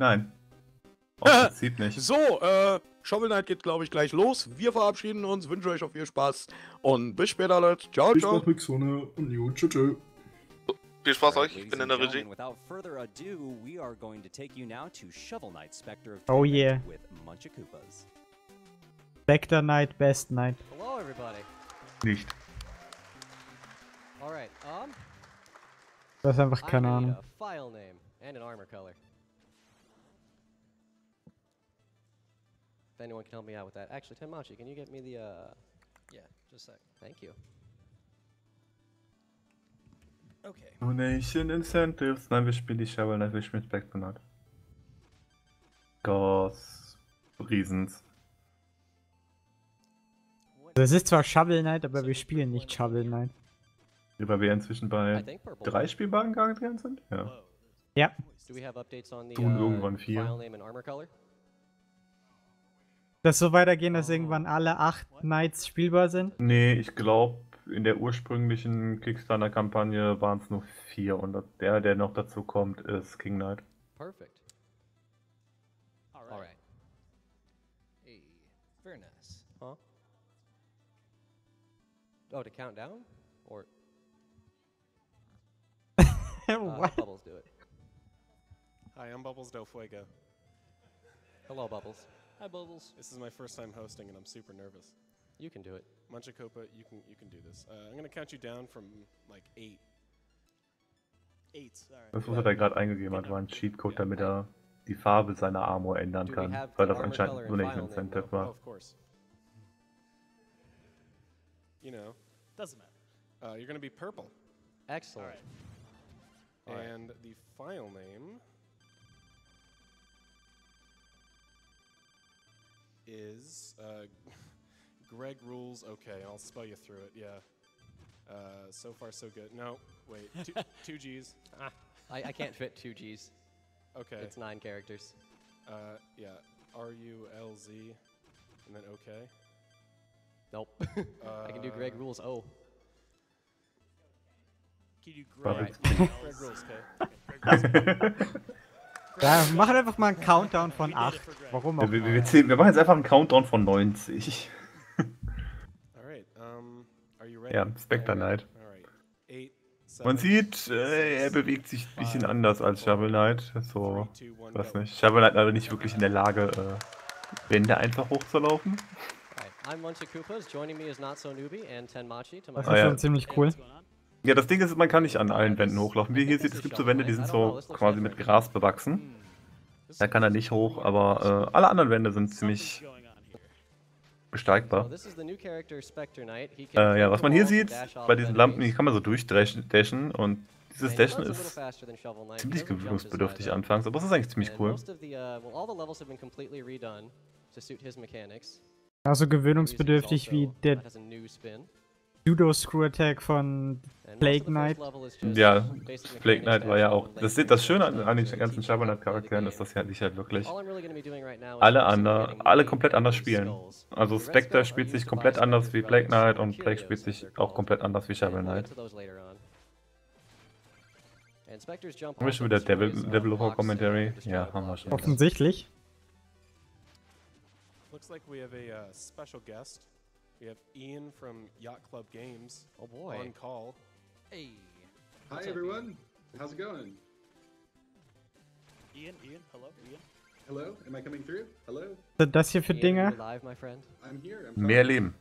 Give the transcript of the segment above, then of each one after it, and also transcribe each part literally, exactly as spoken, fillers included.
Nein. Aus Prinzip nicht. So, äh, Shovel Knight geht, glaube ich, gleich los. Wir verabschieden uns, wünschen euch auch viel Spaß und bis später, Leute. Ciao, Viel ciao. Spaß mit Xone und Jo, tschö, tschö. Viel Spaß euch, ich bin in der Regie. Without further ado, we are going to take you now to Shovel Knight Spectre of Oh, Twilight yeah. with Munchakoopas. Spectre Knight, Best Knight. Hello, everybody. Nicht. All right. Um, Das ist einfach I keine need Ahnung. a file name and an armor color. If anyone can help me out with that. Actually, Tenmachi, can you get me the? Uh... Yeah, just a sec. Thank you. Okay. Donation Incentives. Nein, wir spielen die Shovel Knight, wir spielen Spectre Knight. Cause Reasons. Das ist zwar Shovel Knight, aber wir spielen nicht Shovel Knight. Weil wir inzwischen I bei think purple. drei spielbaren Charakteren sind? Ja. Ja. Do we have updates on the Tun uh, irgendwann vier. file name and armor color? Das so weitergehen, dass irgendwann alle acht Knights spielbar sind. Nee, ich glaube, in der ursprünglichen Kickstarter-Kampagne waren es nur vier und der, der noch dazu kommt, ist King Knight. Perfect. All All right. Hey, very nice. Huh? Oh, to count down? Or uh, What? Bubbles do it. Hi, I'm Bubbles Del Fuego. Hello, Bubbles. Hi, Bubbles. This is my first time hosting, and I'm super nervous. You can do it. Munchakopa, you can you can do this. Uh, I'm gonna count you down from like eight. Eight. All right. Das, was er da gerade eingegeben hat, war ein Cheatcode, damit er die Farbe seiner Armor ändern Do we kann, have weil the das armor anscheinend color so and nicht file ein name, Incentive though? Oh, war. of course. You know, Doesn't matter. uh, you're gonna be purple, Excellent. All right. All right. and the file name is uh, Greg Rules. Okay, I'll spell you through it. Yeah. Uh, so far, so good. No, wait. Two, two G's. Ah, I, I can't fit two G's. okay. It's nine characters. Uh, yeah. R U L Z, and then okay. Nope. I can do Greg Uh, rules. Oh. Can you But grab it's- Greg Rules, okay. Ja, wir machen einfach mal einen Countdown von acht. Warum auch? Wir, wir, wir, zählen, wir machen jetzt einfach einen Countdown von neunzig. All right. Um, are you ready? Ja, Spectre Knight. All right. Eight, Man seven, sieht, äh, er six, bewegt sich ein bisschen five, anders als four, Shovel Knight. So, three, two, one, weiß go. nicht. Shovel Knight leider nicht wirklich in der Lage, äh, Wände einfach hochzulaufen. Alright. I'm Munchakoopas. Joining me is Not So Newbie and Tenmachi to my Das Ah, ist ja. schon ziemlich cool. What's going on? Ja, das Ding ist, man kann nicht an allen Wänden hochlaufen. Wie hier sieht, es gibt so Wände, die sind so quasi mit Gras bewachsen. Da kann er nicht hoch, aber äh, alle anderen Wände sind ziemlich Something's going on here. So besteigbar. this is the new character Spectre Knight. He can Äh, ja, climb was the man hier walls and sieht, dash off bei of diesen Lampen, hier enemies. kann man so durchdashen dashen und dieses And he Dashen runs a little ist faster than Shovel Knight. ziemlich He doesn't jump as high, gewöhnungsbedürftig though. anfangs, aber es ist eigentlich ziemlich And cool. most of the, uh, well, all the levels have been completely redone to suit his mechanics. Also The music is gewöhnungsbedürftig wie also- der uh, has a new spin. Pseudo-Screw-Attack von And Plague most of the Knight. first level is just Ja, basic Plague mechanics Knight to war ja actually auch. Das, link das Schöne the an, an den to ganzen teach Shovel you how Knight to play the Charakteren ist, game. dass sie halt nicht halt wirklich All I'm really gonna be doing right now is alle, focusing on ander, getting alle the komplett anders enemies' spielen. skulls. Also The red Spectre skulls spielt are sich used to komplett buy anders standard wie Plague relics, Knight or und Plague curios, spielt as sich they're auch called. komplett anders wie And Shovel we'll Knight. get to those later on. And Spectres jump Haben wir off schon and wieder destroy Devil- some Developer blocks and Commentary? destroy Ja, haben wir blocks. schon. Offensichtlich. Looks like we have a uh, special guest. We have Ian from Yacht Club Games Oh boy. on call. Hey. Hi What's up, everyone, how's it going? Ian, Ian, hello, Ian. Hello, am I coming through? Hello, Das hier für Ian, Dinge. you alive, my friend? I'm here. I'm Mehr fine. Leben.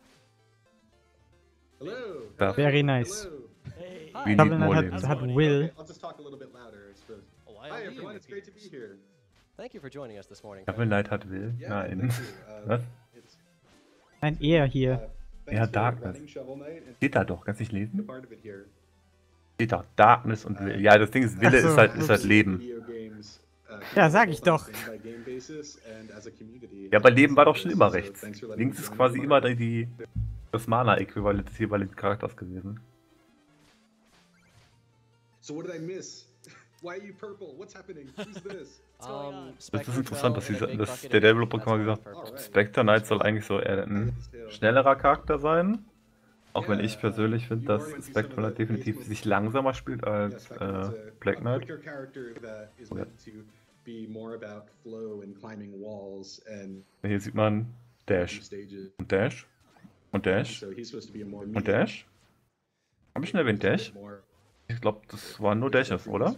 Hello. Ja. hello, Very nice. hello. Hey. Hi. We need Shovel more Knight Leben. hat, How's it hat going? Will. Okay, I'll just talk a little bit louder, I suppose. Oh, I Hi owe you everyone, the it's great to be peeps. here. Thank you for joining us this morning. Shovel Knight hat Will? Yeah, Nein. thank you. Uh, Was? It's, Nein, er uh, hier. thanks Ja, for Darkness. running Shovel Knight and Steht da doch, kannst nicht being a lesen? part of it here. Steht doch Darkness und Will. Ja, das Ding ist, Wille Ach so, ist halt, ist halt ups. Leben. Video games, uh, Ja, sag ich both on a doch. game-by-game basis and as a community. Ja, aber Leben war doch schon immer So, rechts. thanks for letting Links me ist join quasi the immer party. die, das Mana-Äquivalent des jeweiligen Charakters gewesen. So what did I miss? Why are you purple? What's happening? Who's this? going on? Um, Das Spectre ist interessant, fell dass, in a sie, big dass bucket der of Developer ink, mal that's why gesagt I'm hat, purple. Spectre Knight soll eigentlich so eher ein schnellerer Charakter sein. Auch wenn ich persönlich finde, dass Spectre Knight definitiv sich langsamer spielt als äh, Black Knight. be more about flow and climbing walls and Hier sieht man Dash. stages. Und Dash. Und Dash. So he's supposed to be a more Und Dash. Habe ich schon erwähnt Dash? More Ich glaube, das waren nur Dashes, oder?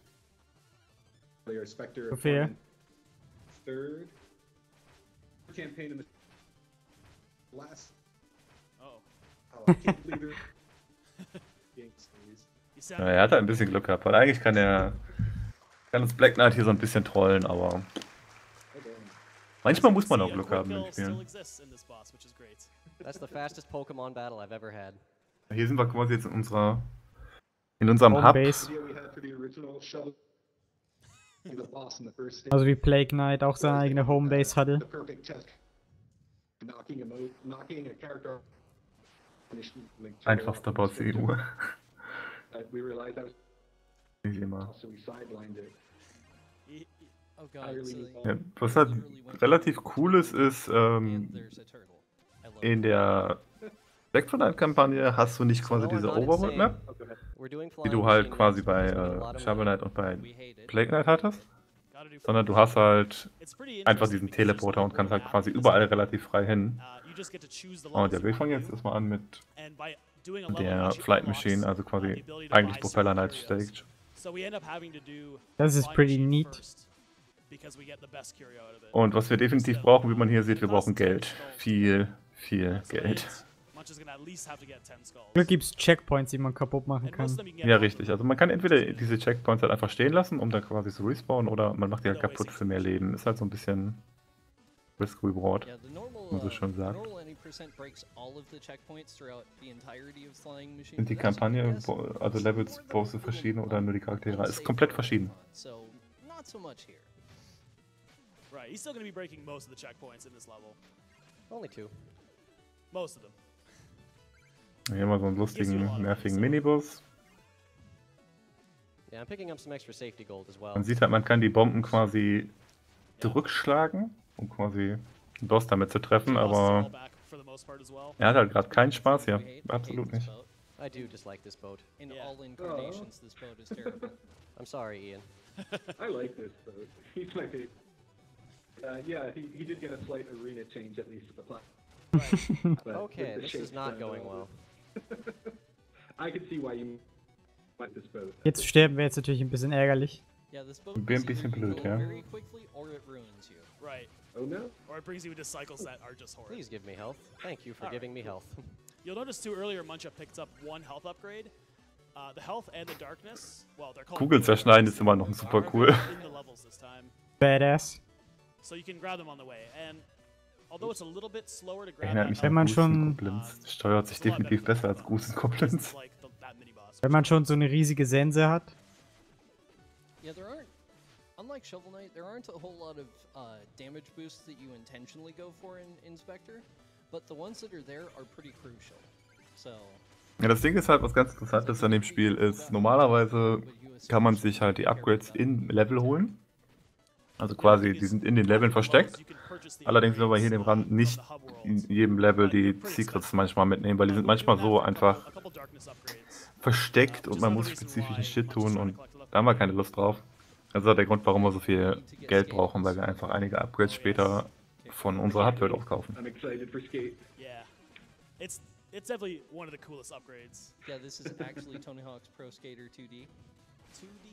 Player Spectre. Sophia. opponent, Third campaign in the last. Oh. Oh, I can't believe they're game series. You sound Ja, er hat ein bisschen Glück gehabt, weil eigentlich kann er kann uns Black Knight hier so ein bisschen trollen, aber Oh, damn. manchmal muss man auch See, a Glück quick haben kill in still Spielen. exists in this boss, which is great. That's the fastest Pokemon battle I've ever had. Hier sind wir quasi jetzt in unserer in unserem Hub. Homebase. Idea we had for the original shovel. The boss in the first stage. Also wie Plague Knight auch seine eigene Homebase hatte. The perfect test. Knocking a mo knocking a character. Einfachster Boss E U. Uh, we realized that was Wie immer. so we sidelined it. Y- y- Oh I god, really so Ja, was halt relativ cool ist, ist, ähm, there's a turtle. I love in der Back-to-Night-Kampagne hast du nicht quasi diese Overworld-Map, We're doing die du halt quasi bei äh, Shovel Knight und bei Plague Knight hattest, gotta do sondern du hast halt It's pretty einfach interesting diesen because there's Teleporter und no kannst halt map quasi in this überall game. relativ frei hin. Uh, you just get to choose the Und levels ja, you wir wanna fangen do, jetzt erstmal an mit and by doing a level, der actually Flight unlocks, Machine, also uh, the quasi ability to eigentlich buy Propeller certain Knight curios. Stage. So we end up having to do Das the ist flying pretty machine neat. first, because we get the best curio out of it. Und was wir definitiv brauchen, wie man hier sieht, wir brauchen Geld. Viel, viel So Geld. eight, Munch is gonna at least have to get ten skulls. Glück gibt's Checkpoints, die man kaputt machen And most kann. of them you can get Ja, off richtig. Also man kann entweder diese Checkpoints halt einfach stehen lassen, um dann quasi zu respawnen, oder man macht die halt No kaputt wasting für mehr time. Leben. Ist halt so ein bisschen Risk-Reward. Yeah, the normal, Muss uh, ich schon the sagen. normal any percent breaks all of the checkpoints throughout the entirety of Flying Machine. Sind die but that's Kampagne, because bo- also it's Levels, more the Bosse little verschieden oder nur die Charaktere? Ist unsafe komplett part verschieden. of it. So, not so much here. Right, he's still gonna be breaking most of the checkpoints in this level. Only two. Most of them. Hier haben wir so einen lustigen, nervigen Minibus. Yeah, I'm picking up some extra safety gold as well. Man sieht halt, man kann die Bomben quasi zurückschlagen, um quasi den Boss damit zu treffen, Two bosses aber fall back for the most part as well. er hat halt gerade keinen Spaß hier. We hate- we hate Absolut this nicht. boat. I do dislike this boat. In Yeah. all incarnations, this boat is terrible. I'm sorry, Ian. I like this though. He's my favorite. Uh, yeah, he, he did get a slight arena change at least at the plot. But Okay, with the this shape, is not uh, going well. I can see why you like this boat. Jetzt sterben wir jetzt natürlich ein bisschen ärgerlich. Yeah, this boat Wäre ein is bisschen either you blöd, go ja. very quickly or it ruins you. Right. Oh no? Or it brings you into cycles that are just horrid. Please give me health. Thank you for Alright. giving me health. You'll notice too earlier Muncha picked up one health upgrade. Uh, the health and the darkness, well, they're called Kugeln zerschneiden ist immer noch are super available cool. in the levels this time. Badass. So you can grab them on the way. And although it's a little bit slower to grab Erinnert that mich health, Wenn man an schon- Goose Goblins. Steuert sich definitiv besser als Goose Goblins. like the, that mini boss. Wenn man schon so eine riesige Sense hat. Yeah, there aren't, unlike Shovel Knight, there aren't a whole lot of uh, damage boosts that you intentionally go for in Inspector, but the ones that are there are pretty crucial. So, Ja, das Ding ist halt, was ganz Interessantes an dem Spiel ist, normalerweise kann man sich halt die Upgrades in Level holen. Also quasi, die sind in den Leveln versteckt. Allerdings will man hier im Rand nicht in jedem Level die Secrets manchmal mitnehmen, weil die sind manchmal so einfach versteckt und man muss spezifischen Shit tun und da haben wir keine Lust drauf. Das ist auch der Grund, warum wir so viel Geld brauchen, weil wir einfach einige Upgrades später von unserer Hardware aufkaufen. I'm excited for Skate. Yeah. It's it's definitely one of the coolest upgrades. yeah, this is actually Tony Hawk's Pro Skater two D. two D.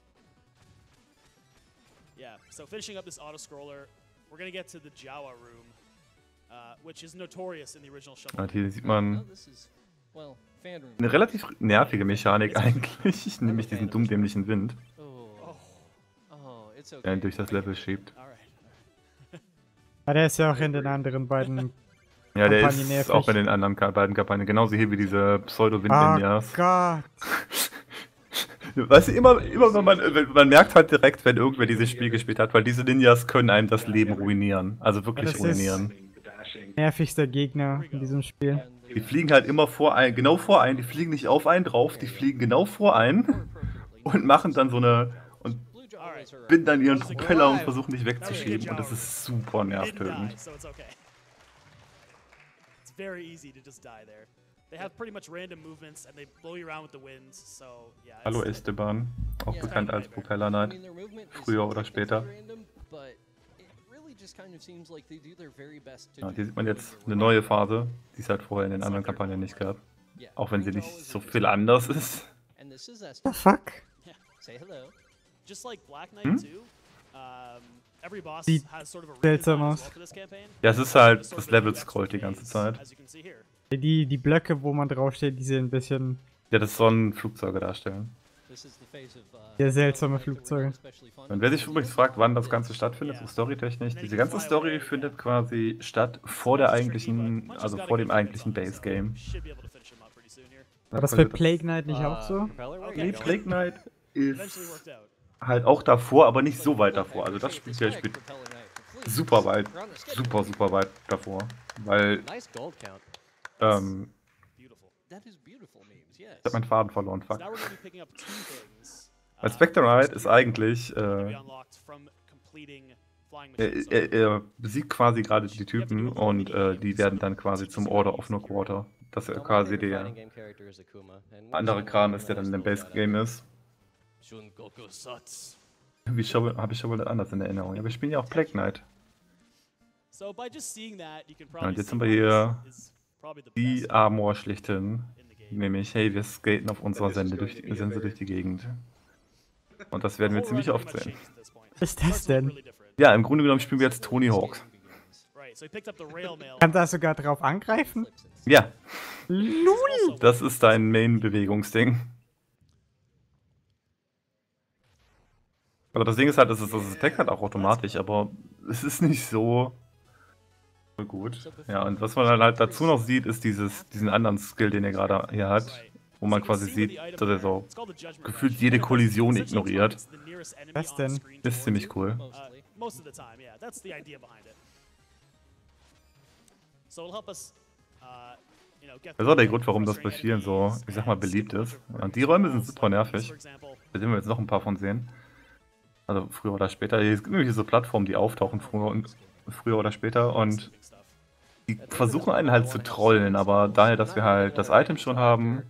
Yeah, so finishing up this auto-scroller, we're gonna get to the Jawa room, uh, which is notorious in the original Shovel Und Knight. hier sieht Oh, man this is, well, fan room. eine relativ nervige Mechanik eigentlich, nämlich diesen dummdämlichen Wind, Oh, oh, it's der okay. ihn durch das Level schiebt. Alright. Ja, der ist ja auch in den anderen beiden. Ja, der Kampagne ist nervig. auch in den anderen Ka- beiden Kampagnen, genauso hier wie diese Oh Pseudo-Wind-Ninjas. Gott. Weißt du, immer, immer wenn man, wenn, man merkt halt direkt, wenn irgendwer dieses Spiel gespielt hat, weil diese Ninjas können einem das Leben ruinieren. Also wirklich das ist- ruinieren. The dashing. Nervigster Gegner in diesem Spiel. And Die the- fliegen halt immer vor ein, genau vor einen, die fliegen nicht auf einen drauf, die fliegen genau vor einen appropriately. und machen dann so eine, und Blue Jawas are binden dann ihren Those are Propeller und good. versuchen dich That was a good wegzuschieben und job. das ist super You didn't die, nervtötend. so it's okay. It's very easy to just die there. They have pretty much random movements and they blow you around with the winds, so yeah. Hallo it's- Esteban, auch Ja. bekannt als Propeller I Knight. mean, their movement früher oder später. Ja, hier sieht man jetzt eine neue Phase, die es halt vorher in den anderen Kampagnen nicht gab. Auch wenn sie nicht so viel anders ist. The fuck? Hm? Sieht seltsam aus. Ja, es ist halt, das Level scrollt die ganze Zeit. Die, die Blöcke, wo man draufsteht, die sehen ein bisschen... Ja, das sollen Flugzeuge darstellen. Sehr seltsame Flugzeuge. Und wer sich übrigens fragt, wann das Ganze stattfindet, so storytechnisch, diese ganze Story findet quasi statt vor der eigentlichen, also vor dem eigentlichen Base Game. War das bei Plague Knight nicht auch so? Nee, Plague Knight ist halt auch davor, aber nicht so weit davor. Also das Spiel hier spielt super weit, super, super weit davor. Weil, ähm, ich hab meinen Faden verloren, fuck. Weil Spectre Knight ist eigentlich, äh, er, er, er besiegt quasi gerade die Typen und äh, die werden dann quasi zum Order of No Quarter. Dass er quasi der andere Kram ist, der dann in dem Base Game ist. Wie habe ich schon wohl anders in Erinnerung. Ja, wir spielen ja auch Plague Knight. Und jetzt sind wir hier die Armor schlichthin. Nämlich, hey, wir skaten auf unserer Sense durch die, Sense durch die Gegend. Und das werden wir ziemlich oft sehen. Was ist das denn? Ja, im Grunde genommen spielen wir jetzt Tony Hawk. Kann da sogar drauf angreifen? Ja. Lul! Das ist dein Main-Bewegungsding. Aber das Ding ist halt, das ist das Attack halt auch automatisch, aber es ist nicht so gut. Ja, und was man dann halt dazu noch sieht, ist dieses, diesen anderen Skill, den er gerade hier hat, wo man quasi sieht, dass er so gefühlt jede Kollision ignoriert. Was denn? Ist ziemlich cool. Das ist auch der Grund, warum das bei vielen so, ich sag mal, beliebt ist. Und die Räume sind super nervig. Da werden wir jetzt noch ein paar von sehen. Also früher oder später. Es gibt nämlich so Plattformen, die auftauchen früher, und, früher oder später und die versuchen einen halt zu trollen, aber daher, dass wir halt das Item schon haben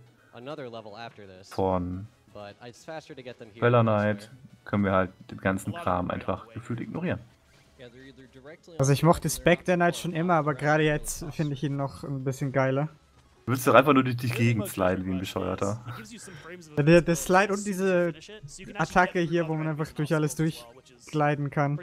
von Bella Knight, können wir halt den ganzen Kram einfach gefühlt ignorieren. Also ich mochte Spectre Knight schon immer, aber gerade jetzt finde ich ihn noch ein bisschen geiler. Du willst doch einfach nur durch die Gegend sliden wie ein Bescheuerter. Der, der Slide und diese Attacke hier, wo man einfach durch alles durchgliden kann.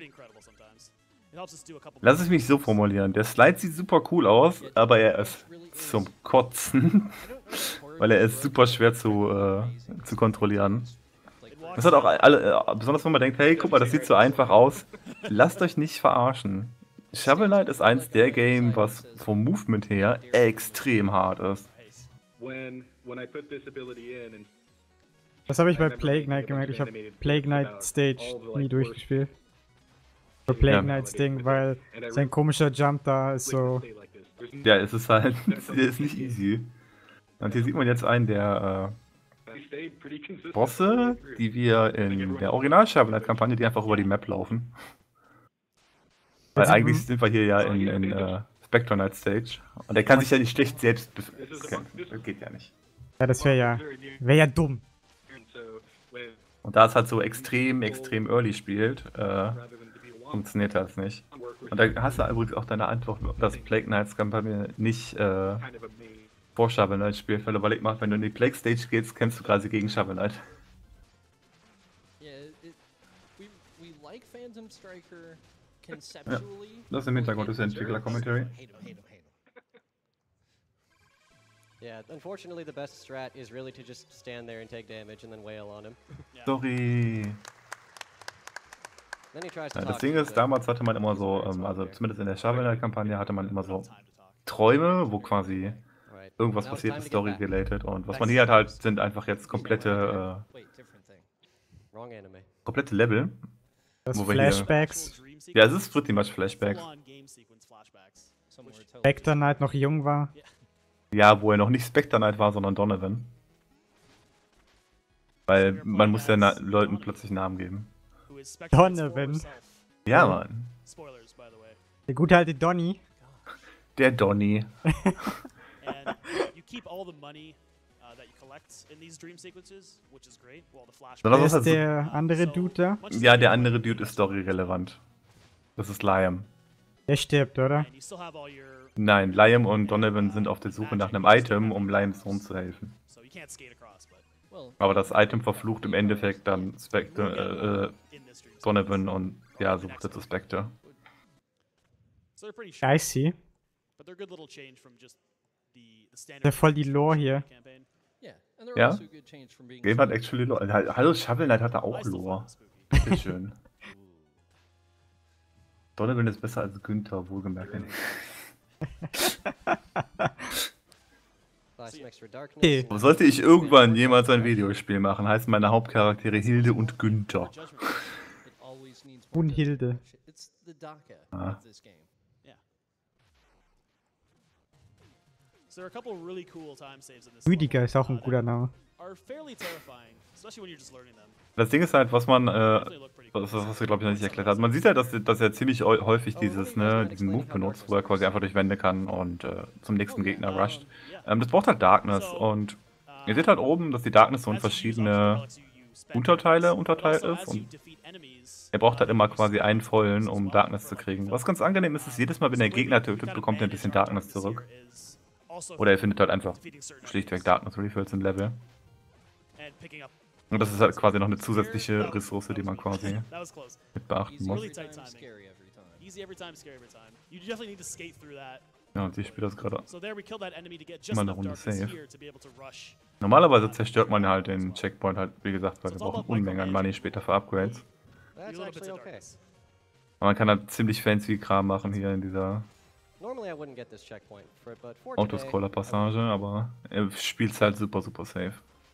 Lass es mich so formulieren. Der Slide sieht super cool aus, aber er ist zum Kotzen. Weil er ist super schwer zu, äh, zu kontrollieren. Das hat auch alle, äh, besonders wenn man denkt, hey, guck mal, das sieht so einfach aus. Lasst euch nicht verarschen. Shovel Knight ist eins der Game, was vom Movement her extrem hart ist. Das habe ich bei Plague Knight gemerkt. Ich habe Plague Knight Stage nie durchgespielt. Bei Plague Ja. Knights Ding, weil sein komischer Jump da ist so... Ja, es ist halt, es ist nicht easy. Und hier sieht man jetzt einen der äh, Bosse, die wir in der Original-Shovel Knight-Kampagne, die einfach über die Map laufen. Weil Also, eigentlich sind wir hier ja in, in äh, Spectre Knight Stage. Und er kann sich ja nicht schlecht selbst bekämpfen. Das geht ja nicht. Ja, das wäre ja... wäre ja dumm. Und da es halt so extrem, extrem early spielt, äh, funktioniert das nicht. Und da hast du übrigens auch deine Antwort, dass Plague Knights Kampagne nicht äh, vor Shovel Knight spielt. Weil überleg mal, wenn du in die Plague Stage gehst, kämpfst du quasi gegen Shovel Knight. Yeah, it, we, we like Phantom Striker Ja, conceptually. das im Hintergrund ist der Hate him, Entwickler-Commentary. hate him, hate him, hate him. Yeah, unfortunately the best strat is really to just stand there and take damage and then wail on him. Sorry. Then he tries to Ja, talk das Ding to you, ist, but damals hatte man immer so, ähm, also zumindest in der Shovel Knight-Kampagne hatte man immer so Träume, wo quasi Right. irgendwas Now it's passiert time ist, to get back. Story-related. Und was man hier hat, halt sind einfach jetzt komplette, äh, Wait, different thing. Wrong anime. komplette Level. Das Wo wir hier- Flashbacks. Ja, es ist pretty much Flashbacks. Somewhere totally Spectre Knight noch jung war. Ja, wo er noch nicht Spectre Knight war, sondern Donovan. Weil man muss ja na Leuten plötzlich Namen geben. Donovan. Ja, Mann. Spoilers, by the way. Der gute alte Donny. Der Donny. And you keep all the money uh, that you collect in these dream sequences, which is great. Well, the flash. Sondern Wer was ist halt der andere Dude da? Much as Ja, the der game andere is Dude ist story-relevant. Das ist Liam. Der stirbt, oder? and you still have all your Nein, Liam und Donovan sind auf der Suche nach einem Item, um Liams Sohn zu helfen. so you can't skate across, but Well, Aber das Item verflucht im Endeffekt dann Spectre, äh, äh, in this dream Donovan und ja, sucht jetzt Spectre. so they're pretty short, Ja, I see. but they're a good little change from just the the standard. Der voll die Lore hier. campaign. yeah, and they're Ja? also a good change from being. Game hat spooky. actually Lore. Hallo, Shovel Knight hatte I auch still find Lore. them spooky. Bitteschön. Donovan ist besser als Günther, wohlgemerkt. Buy some extra darkness. Okay. and- Sollte ich irgendwann jemals ein Videospiel machen, heißen meine Hauptcharaktere Hilde und Günther. Judgment. It always needs more Brunhilde. depth. It's the DACA Ah. of this game. So there are a couple really cool time saves in this. Rüdiger level, ist auch ein uh, guter Name. that Are fairly terrifying, especially when you're just learning them. Das Ding ist halt, was man, äh, Definitely look pretty cool. das, was wir glaube ich noch nicht erklärt hat. Man sieht halt, dass, dass er ziemlich häu- häufig dieses, ne, diesen Move benutzt, wo er quasi einfach durch Wände kann und äh, zum nächsten Gegner rusht. Um, yeah. Ähm, das braucht halt Darkness und ihr seht halt oben, dass die Darkness so in As you use verschiedene Obstacle, you- you spend Unterteile points, unterteilt but also ist as you und defeat enemies, er braucht halt uh, immer you quasi use einen vollen, as um well Darkness for zu like kriegen. fills. Was ganz angenehm ist, ist, jedes Mal, wenn er So the way Gegner you tötet, kind of bekommt er ein bisschen manage our Darkness darkness zurück. here is also Oder er findet halt einfach defeating certain schlichtweg enemies Darkness Refills im Level. and picking up- Und das ist halt quasi noch eine zusätzliche Ressource, die man quasi That was close. mit beachten Easy muss. Really every tight time, timing. scary every time. Easy every time, scary every time. You definitely need to skate through that. Ja, und ich spiele das gerade. So there we killed that enemy to get just Immer eine enough Runde darkness safe. here to be able to rush. Normalerweise zerstört man halt den Checkpoint halt, wie gesagt, weil wir brauchen Unmengen an Money später für Upgrades. That's Little bits actually of okay. darkness. Aber man kann halt ziemlich fancy Kram machen hier in dieser Normally I wouldn't get this checkpoint, for, but for today, Autoscroller-Passage, aber er spielt halt super, super safe.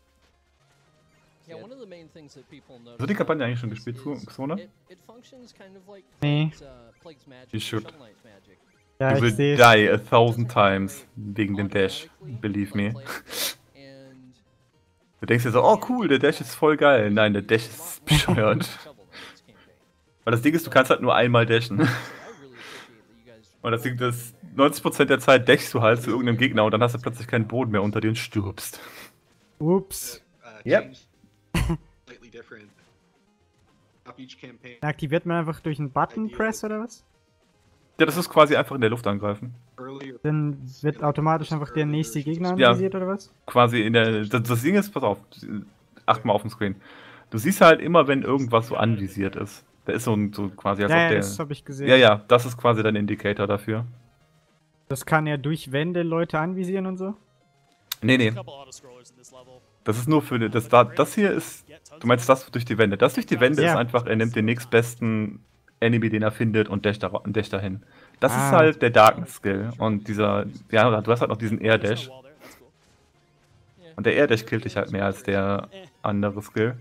Yeah, one of the main things that people notice. Hast du die Kampagne eigentlich schon about gespielt, this is Xona? It, it functions kind of like Nee. Plague's, uh, Plague's magic, You or should. Shovel Knight's magic. Ja, You ich will sehe die a thousand times wegen dem Dash, believe me. And Du denkst dir so, oh cool, der Dash ist voll geil. Nein, der Dash ist bescheuert. Shovel Knight's campaign. Weil das Ding ist, du kannst halt nur einmal dashen. So I really appreciate that you guys. Und das Ding ist, neunzig Prozent der Zeit dashst du halt zu irgendeinem Gegner und dann hast du plötzlich keinen Boden mehr unter dir und stirbst. Ups. Uh, Yep. changed slightly different. Up each campaign. Aktiviert man einfach durch einen Button Press oder was? Ja, das ist quasi einfach in der Luft angreifen. Earlier. Dann wird automatisch einfach der nächste Gegner Ja. anvisiert oder was? Quasi in der. Das, das Ding ist, pass auf, acht mal auf dem Screen. Du siehst halt immer, wenn irgendwas so anvisiert ist. Da ist so ein so quasi als Ja, ob ja, der. das habe ich gesehen. Ja, ja, das ist quasi dein Indikator dafür. Das kann ja durch Wände Leute anvisieren und so. Nee, A nee. couple autoscrollers in this level. Das ist nur für die- das da, das hier ist. Du meinst das durch die Wände. Das durch die Wände Ja. ist einfach, er nimmt den nächstbesten Enemy, den er findet und dasht, da, dash dahin. Das Ah. ist halt der Darkness Skill. Und dieser. Ja, du hast halt noch diesen Air There's Dash. no wall there, that's cool. Und der Air Dash killt dich halt mehr als der andere Skill.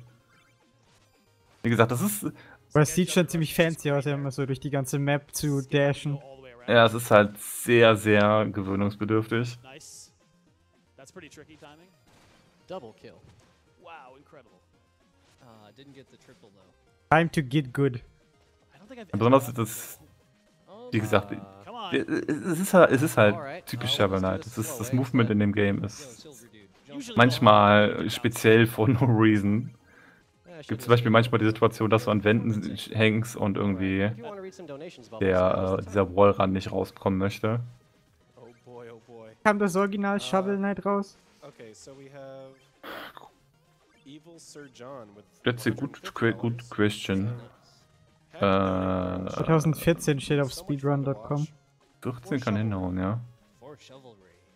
Wie gesagt, das ist. Aber es sieht schon ziemlich fancy aus, ja, immer so durch die ganze Map zu dashen. Go all the way around. Ja, es ist halt sehr, sehr gewöhnungsbedürftig. Nice. That's pretty tricky timing. Double kill. Wow, incredible. Uh, didn't get the triple though. Time to get good. I don't think I've Besonders ever- das, Oh, wie gesagt, Uh, Come on. es ist halt, es ist halt Alright, typisch well, Shovel let's do Knight. this Das, ist, slow das way, Movement but- in dem Game Yo, ist Silver Dude. Jump Usually manchmal speziell for no reason. Yeah, I Gibt should zum Beispiel just- manchmal die Situation, dass du an Wänden hängst und irgendwie If you wanna read some donations about this, now's der, the äh, time. dieser Wallrun nicht rauskommen möchte. Oh boy, oh boy. Kam das Original Shovel Knight raus? Okay, so we have Evil Sir John with That's a good, one hundred fifty good dollars. question. Happy Äh, birthday. zwanzig vierzehn steht auf So much fun to speedrun Punkt com. watch. vierzehn kann hinhauen, ja. For chivalry.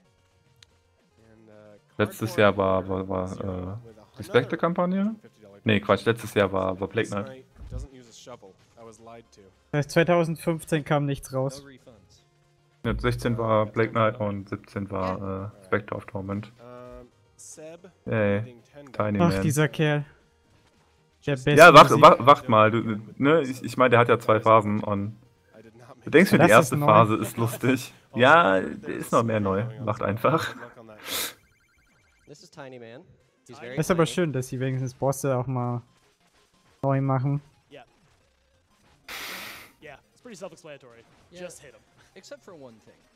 And, uh, Letztes Cardboard Jahr war, war, Zero war with äh, die another Spectre-Kampagne? one hundred fifty dollars Nee, Quatsch, letztes Jahr war, war Plague This Knight. knight doesn't use a shovel. I was lied to. Das heißt, zwanzig fünfzehn kam nichts No raus. refunds. Ja, sechzehn war Plague Knight und siebzehn war äh, Spectre of Torment. Um, Seb, Ey, needing ten Tiny dollars. Ach, Man. dieser Kerl. Der Just- beste Ja, wach, Musik. wach, wacht mal. Du, ne, ich, ich meine, der hat ja zwei Phasen und I did not du make denkst mir, Das die ist erste neu. Phase ist lustig. Ja, der ist noch mehr neu. Wacht einfach. Good luck on that. This is Tiny Man. He's very Das ist aber tiny. schön, dass sie wenigstens Bosse auch mal neu machen. Yeah. Yeah, it's pretty self-explanatory. Yeah. Just hit him. Except for one thing.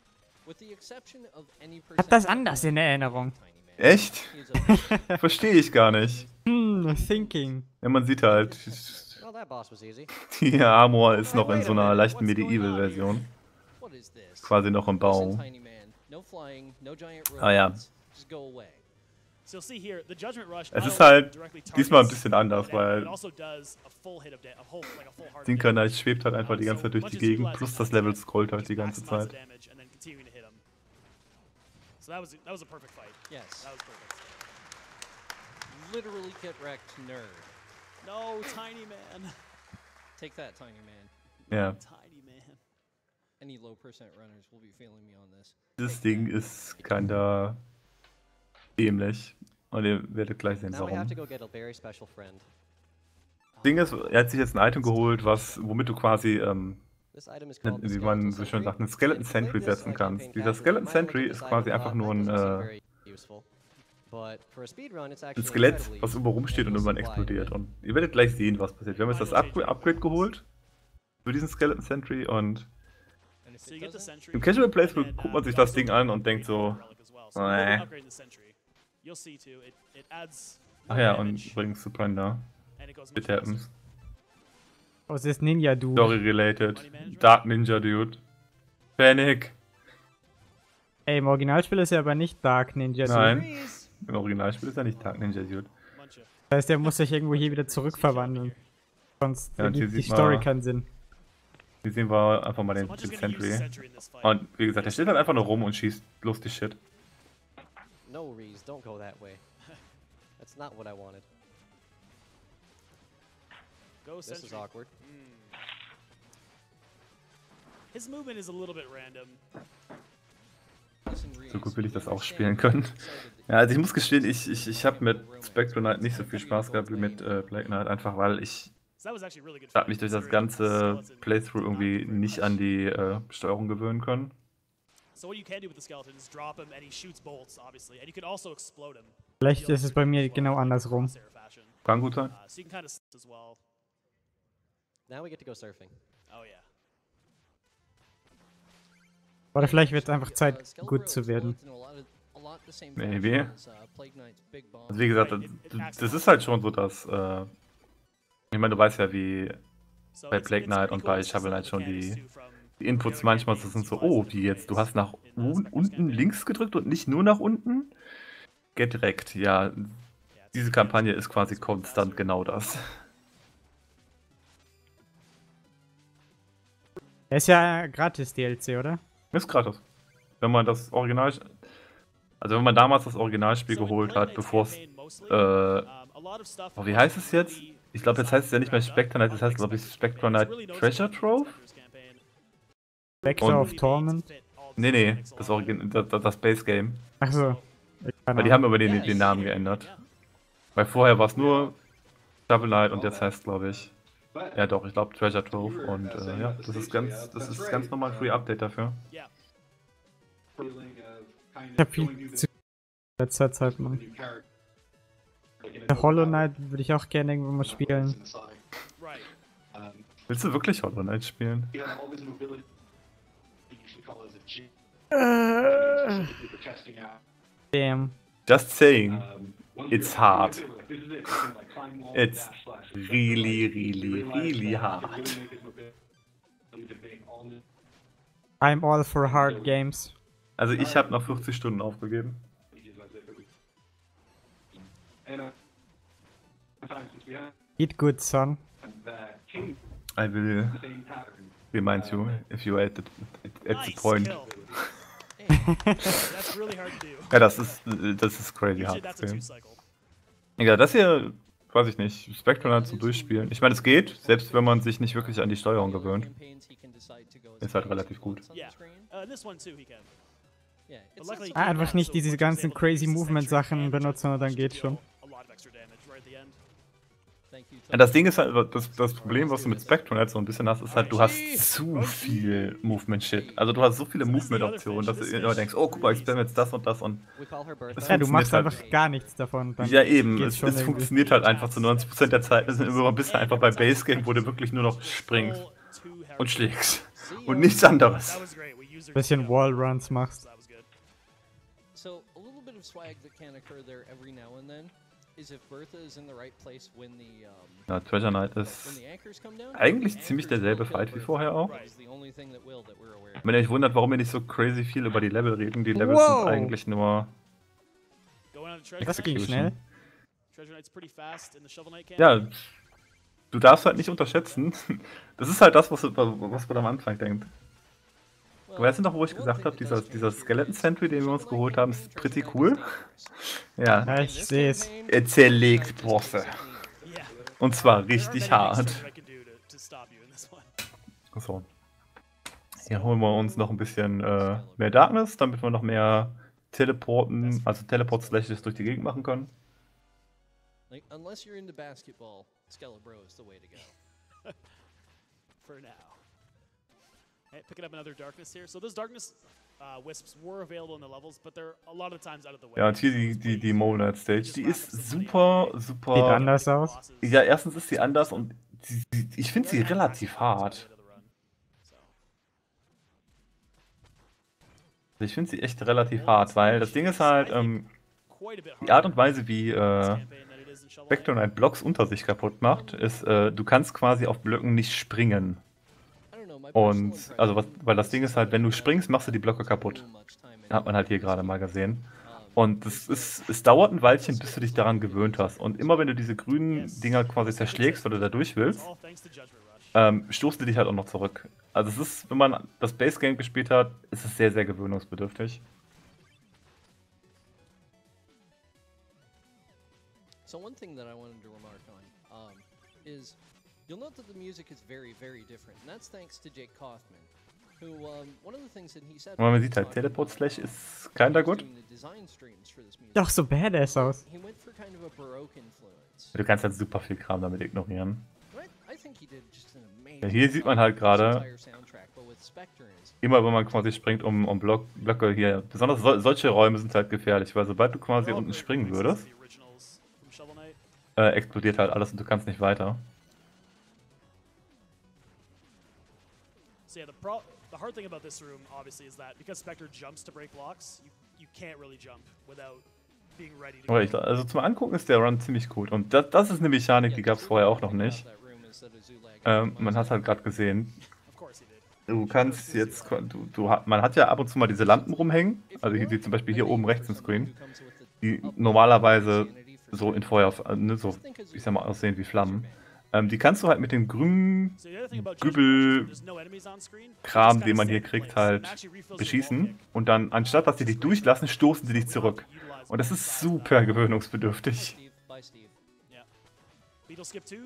Ich hab das anders in Erinnerung. Echt? Verstehe ich gar nicht. Hm, thinking. Ja, man sieht halt, Well, that boss was easy. die Armor ist noch in so einer leichten Medieval-Version. What is this? Quasi noch im Bau. Tiny man. No flying, no giant Ah ja. robots. Just go away. So you'll see here, the Judgment Rush Es not ist only halt directly diesmal ein targets bisschen anders, damage, weil it also does a full hit of da- a whole- like a full heart of Sinker damage. Knight schwebt halt einfach die ganze Zeit durch die Gegend, plus das Level scrollt halt die ganze Maximize Zeit. the damage and then continuing to hit him. So that was that was a perfect fight. Yes. That was perfect. Literally get wrecked, nerd. No, tiny man. Take that, tiny man. Ja, Tiny man. Any low percent runners will be feeling me on this. dieses Ding ist kinda dämlich. Und ihr werdet gleich sehen, Now we have to warum. go get a very special friend. Das Ding ist, er hat sich jetzt ein Item geholt, was, womit du quasi, ähm, This item is called the wie man Skeleton so schön Sentry. sagt, einen Skeleton You can Sentry play this setzen on kannst. campaign Dieser casual. Skeleton You might look Sentry at ist this quasi item, einfach uh, nur that ein, doesn't seem äh, very useful. But for a speedrun, it's ein actually Skelett, incredibly was useful. irgendwo rumsteht und And irgendwann we'll supply explodiert. it. Und ihr werdet gleich sehen, was passiert. Wir haben jetzt das Upgrade, Upgrade geholt für diesen Skeleton Sentry und And if So it you get the doesn't, sentry. im Casual Playthrough and then, guckt uh, man sich you das also Ding an und denkt upgrade so, the relic as well. So when äh. you upgrade the sentry, you'll see too, it, it adds ach more ja, und damage, übrigens Surrender. and it goes much It faster. happens. Aus ist Ninja Dude. Story related. Dark Ninja Dude. Panic. Ey, im Originalspiel ist er aber nicht Dark Ninja Dude. Nein. Im Originalspiel ist er nicht Dark Ninja Dude. Bunch of- Das heißt, er muss sich irgendwo hier wieder zurückverwandeln. Sonst Ja, und hier ergibt die sieht man- Story keinen Sinn. Hier sehen wir einfach mal So den, much den is gonna use the Sentry. sentry in this fight. Und wie gesagt, der steht halt einfach nur rum und schießt lustig Shit. no, Reese, don't go that way. That's not what I wanted. Go This is sentry. awkward. His movement is a little bit random. Listen, Reese, So gut will ich das you auch spielen understand können. I'm excited that Ja, also ich muss gestehen, ich, ich, ich habe mit Spectral Knight nicht so viel Spaß gehabt wie mit äh, Black Knight, einfach weil ich So that was actually really good. habe mich durch das ganze Playthrough irgendwie nicht an die äh, Steuerung gewöhnen können. So what you can do with the skeleton is drop him and he shoots bolts, obviously, and you can also explode him. Vielleicht ist es bei mir genau andersrum. Crosshair fashion. Kann gut sein. Uh, so you can kind of as well. Now we get to go surfing. Oh yeah. Oder vielleicht wird es einfach Uh, Zeit, Skeleton gut Row zu werden. explodes in a lot of- a lot the same Maybe. fashion as, uh, Plague Knight's Big Bomb. Also wie gesagt, das, das ist halt schon so, dass äh, ich meine, du weißt ja, wie So bei it's- Plague it's Knight pretty und cool bei to see Shovel some Knight schon mechanics die, too from die Inputs manchmal so sind so, oh, wie jetzt, du hast nach un unten links gedrückt und nicht nur nach unten? Get direkt, ja. Diese Kampagne ist quasi konstant genau das. Er ist ja gratis D L C, oder? Ist gratis. Wenn man das Original, also wenn man damals das Originalspiel geholt hat, bevor es, äh, oh, wie heißt es jetzt? Ich glaube, jetzt heißt es ja nicht mehr Spectre Knight, das heißt, glaube ich, Spectre Knight Treasure Trove? Vector Und- of Torment. Nee, nee, das, Origin das, das Base Game. Achso. Weil die haben aber den, den Namen geändert. Weil vorher war es nur Shovel Knight und jetzt heißt es, glaube ich, But ja doch, ich glaube Treasure Trove und äh, ja, das ist ganz, das ist ganz normal Free Update dafür. feeling of kind Ich hab of going viel through zu letzter Zeit, the Mann. new character. Like in a Der new Hollow level. Knight würde ich auch gerne irgendwann mal spielen. Inside. Right. Um, Willst du wirklich Hollow Knight spielen? you have all this mobility. You usually call it a G. Äh, Specifically for testing out. Damn. Just saying, Um, once It's you're- hard. This is it. You can, like, climb walls, It's dash, slash, really, like, really, you realize really that you hard. can really make his mobility to being all new. I'm all for hard games. Also ich habe nach vierzig Stunden aufgegeben. And uh, sometimes since we have Eat good, son. that king I will same pattern. remind you if you at the, at the Nice point. kill. That's really hard to do. Ja, das ist, das ist crazy Usually hard that's zu a sehen. two-cycle. Egal, das hier, weiß ich nicht, Spectre Knight zum Durchspielen. Ich meine, es geht, selbst wenn man sich nicht wirklich an die Steuerung gewöhnt. Ist halt relativ gut. Yeah. Uh, this one too, he can. Yeah, But it's luckily, not he Ah, can einfach run, nicht so diese once he's ganzen able to crazy use the Movement sentry Sachen and benutzen und dann should geht's deal schon. A lot of extra damage right at the end. Thank you, Ja, das Ding ist halt, das, das Problem, was du mit Spectre Knight so ein bisschen hast, ist halt, du hast zu viel Movement-Shit. Also du hast so viele Movement-Optionen, dass du immer denkst, oh guck mal, ich spam jetzt das und das und We call her Bertha. Das Ja, du machst funktioniert halt. einfach gar nichts davon. Dann ja eben, geht's es, schon es irgendwie. funktioniert halt einfach zu neunzig Prozent der Zeit. Immer bist du einfach bei Base Game, wo du wirklich nur noch springst Full two und Harry- schlägst See und ya. nichts anderes. That was great. We used user bisschen to go. Wallruns machst. So that was good. So a little bit of swag that can occur there every now and then is if Bertha is in the right place when the um, Ja, Treasure Knight when ist the anchors come down. eigentlich the ziemlich anchors derselbe will kill Fight wie Bertha. vorher auch. That is the only thing that will that we're aware of. Wenn ihr euch wundert, warum wir nicht so crazy viel über die Level reden, die Levels Wow. sind eigentlich nur Going on to Treasure Das Knight. ging schnell. Treasure Knight's pretty fast in the Shovel Knight camp. Ja, du darfst halt nicht unterschätzen. Das ist halt das, was, was man am Anfang denkt. Well, Weißt du noch, wo ich the one gesagt thing habe, that dieser, does change dieser here Skeleton is Sentry, den wir uns Shovel geholt Knight haben, campaign, ist pretty Treasure Knight cool. is dangerous. Ja, Ja, In ich this sehe es. campaign, er zerlegt Treasure Knight Bosse. just isn't Yeah. Und zwar There aren't richtig many things hart. Treasure Knight can do to, to stop you in this one. So. Hier holen wir uns noch ein bisschen äh, mehr Darkness, damit wir noch mehr Teleporten, also Teleport-Slashes durch die Gegend machen können. Like, unless you're into basketball, Skelebro is the way to go. For now. Hey, picking up another darkness here. So those darkness uh, wisps were available in the levels, but they're a lot of times out of the way. Ja, und hier So die, it's die, pretty die easy Mole to Knight Stage, just die wrap ist up some super, money. Sieht super... anders aus. Bosses. Ja, erstens ist sie anders und sie, sie, ich finde sie relativ hart. Ich finde sie echt relativ hart, weil das Ding ist halt, ähm, die Art und Weise, wie äh, Spectre Knight Blocks unter sich kaputt macht, ist, äh, du kannst quasi auf Blöcken nicht springen. I don't know, my Und, personal also was, impression weil das is Ding ist that halt, wenn du uh, springst, machst du die Blöcke spend kaputt. too much time in Hat man halt hier it. gerade mal gesehen. Um, Und es, ist, es dauert ein Weilchen, bis du dich daran gewöhnt hast. Und immer wenn du diese grünen Dinger quasi zerschlägst oder da durch willst, ähm, stoßen die dich halt auch noch zurück. Also es ist, wenn man das Base Game gespielt hat, ist es sehr, sehr gewöhnungsbedürftig. So one thing that I wanted to remark on um, is you'll note that the music is very, very different, and that's thanks to Jake Kaufman, who um, one of the things that he said. Und man when he sieht was halt, talking Teleport about Slash how ist kinda he was gut. doing the design streams for this music, Doch so badass aus. he went for kind of a Baroque influence. Du kannst halt super viel Kram damit ignorieren. Right? I think he did just an amazing Ja, hier sieht man job halt with gerade, this entire soundtrack, but with Spectre is immer wenn man quasi springt um, um Block, Blöcke hier, besonders so, solche Räume sind halt gefährlich, weil sobald du quasi unten springen würdest, äh, explodiert halt alles und du kannst nicht weiter. So yeah, the pro the hard thing about this room obviously is that because Spectre jumps to break blocks, you you can't really jump without being ready to Aber go. ich, also zum Angucken ist der Run ziemlich gut und das, das ist eine Mechanik, die gab es vorher auch noch nicht. Ähm, man hat halt gerade gesehen, Of course he did. du kannst jetzt, du, du, hat- man hat ja ab und zu mal diese Lampen rumhängen, also hier sieht zum Beispiel hier oben rechts im Screen, die normalerweise so in Feuer, äh, ne, so, ich sag mal, aussehen wie Flammen. Ähm, die kannst du halt mit dem grünen So the other thing about Gübel- there's no enemies on screen. Kram, Just den man kinda hier stay in kriegt, place. halt It actually refills your beschießen wall kick. und dann, anstatt dass die dich durchlassen, stoßen sie dich zurück. Und das ist super gewöhnungsbedürftig. Steve, bye Steve. Yeah. Beetle skip two.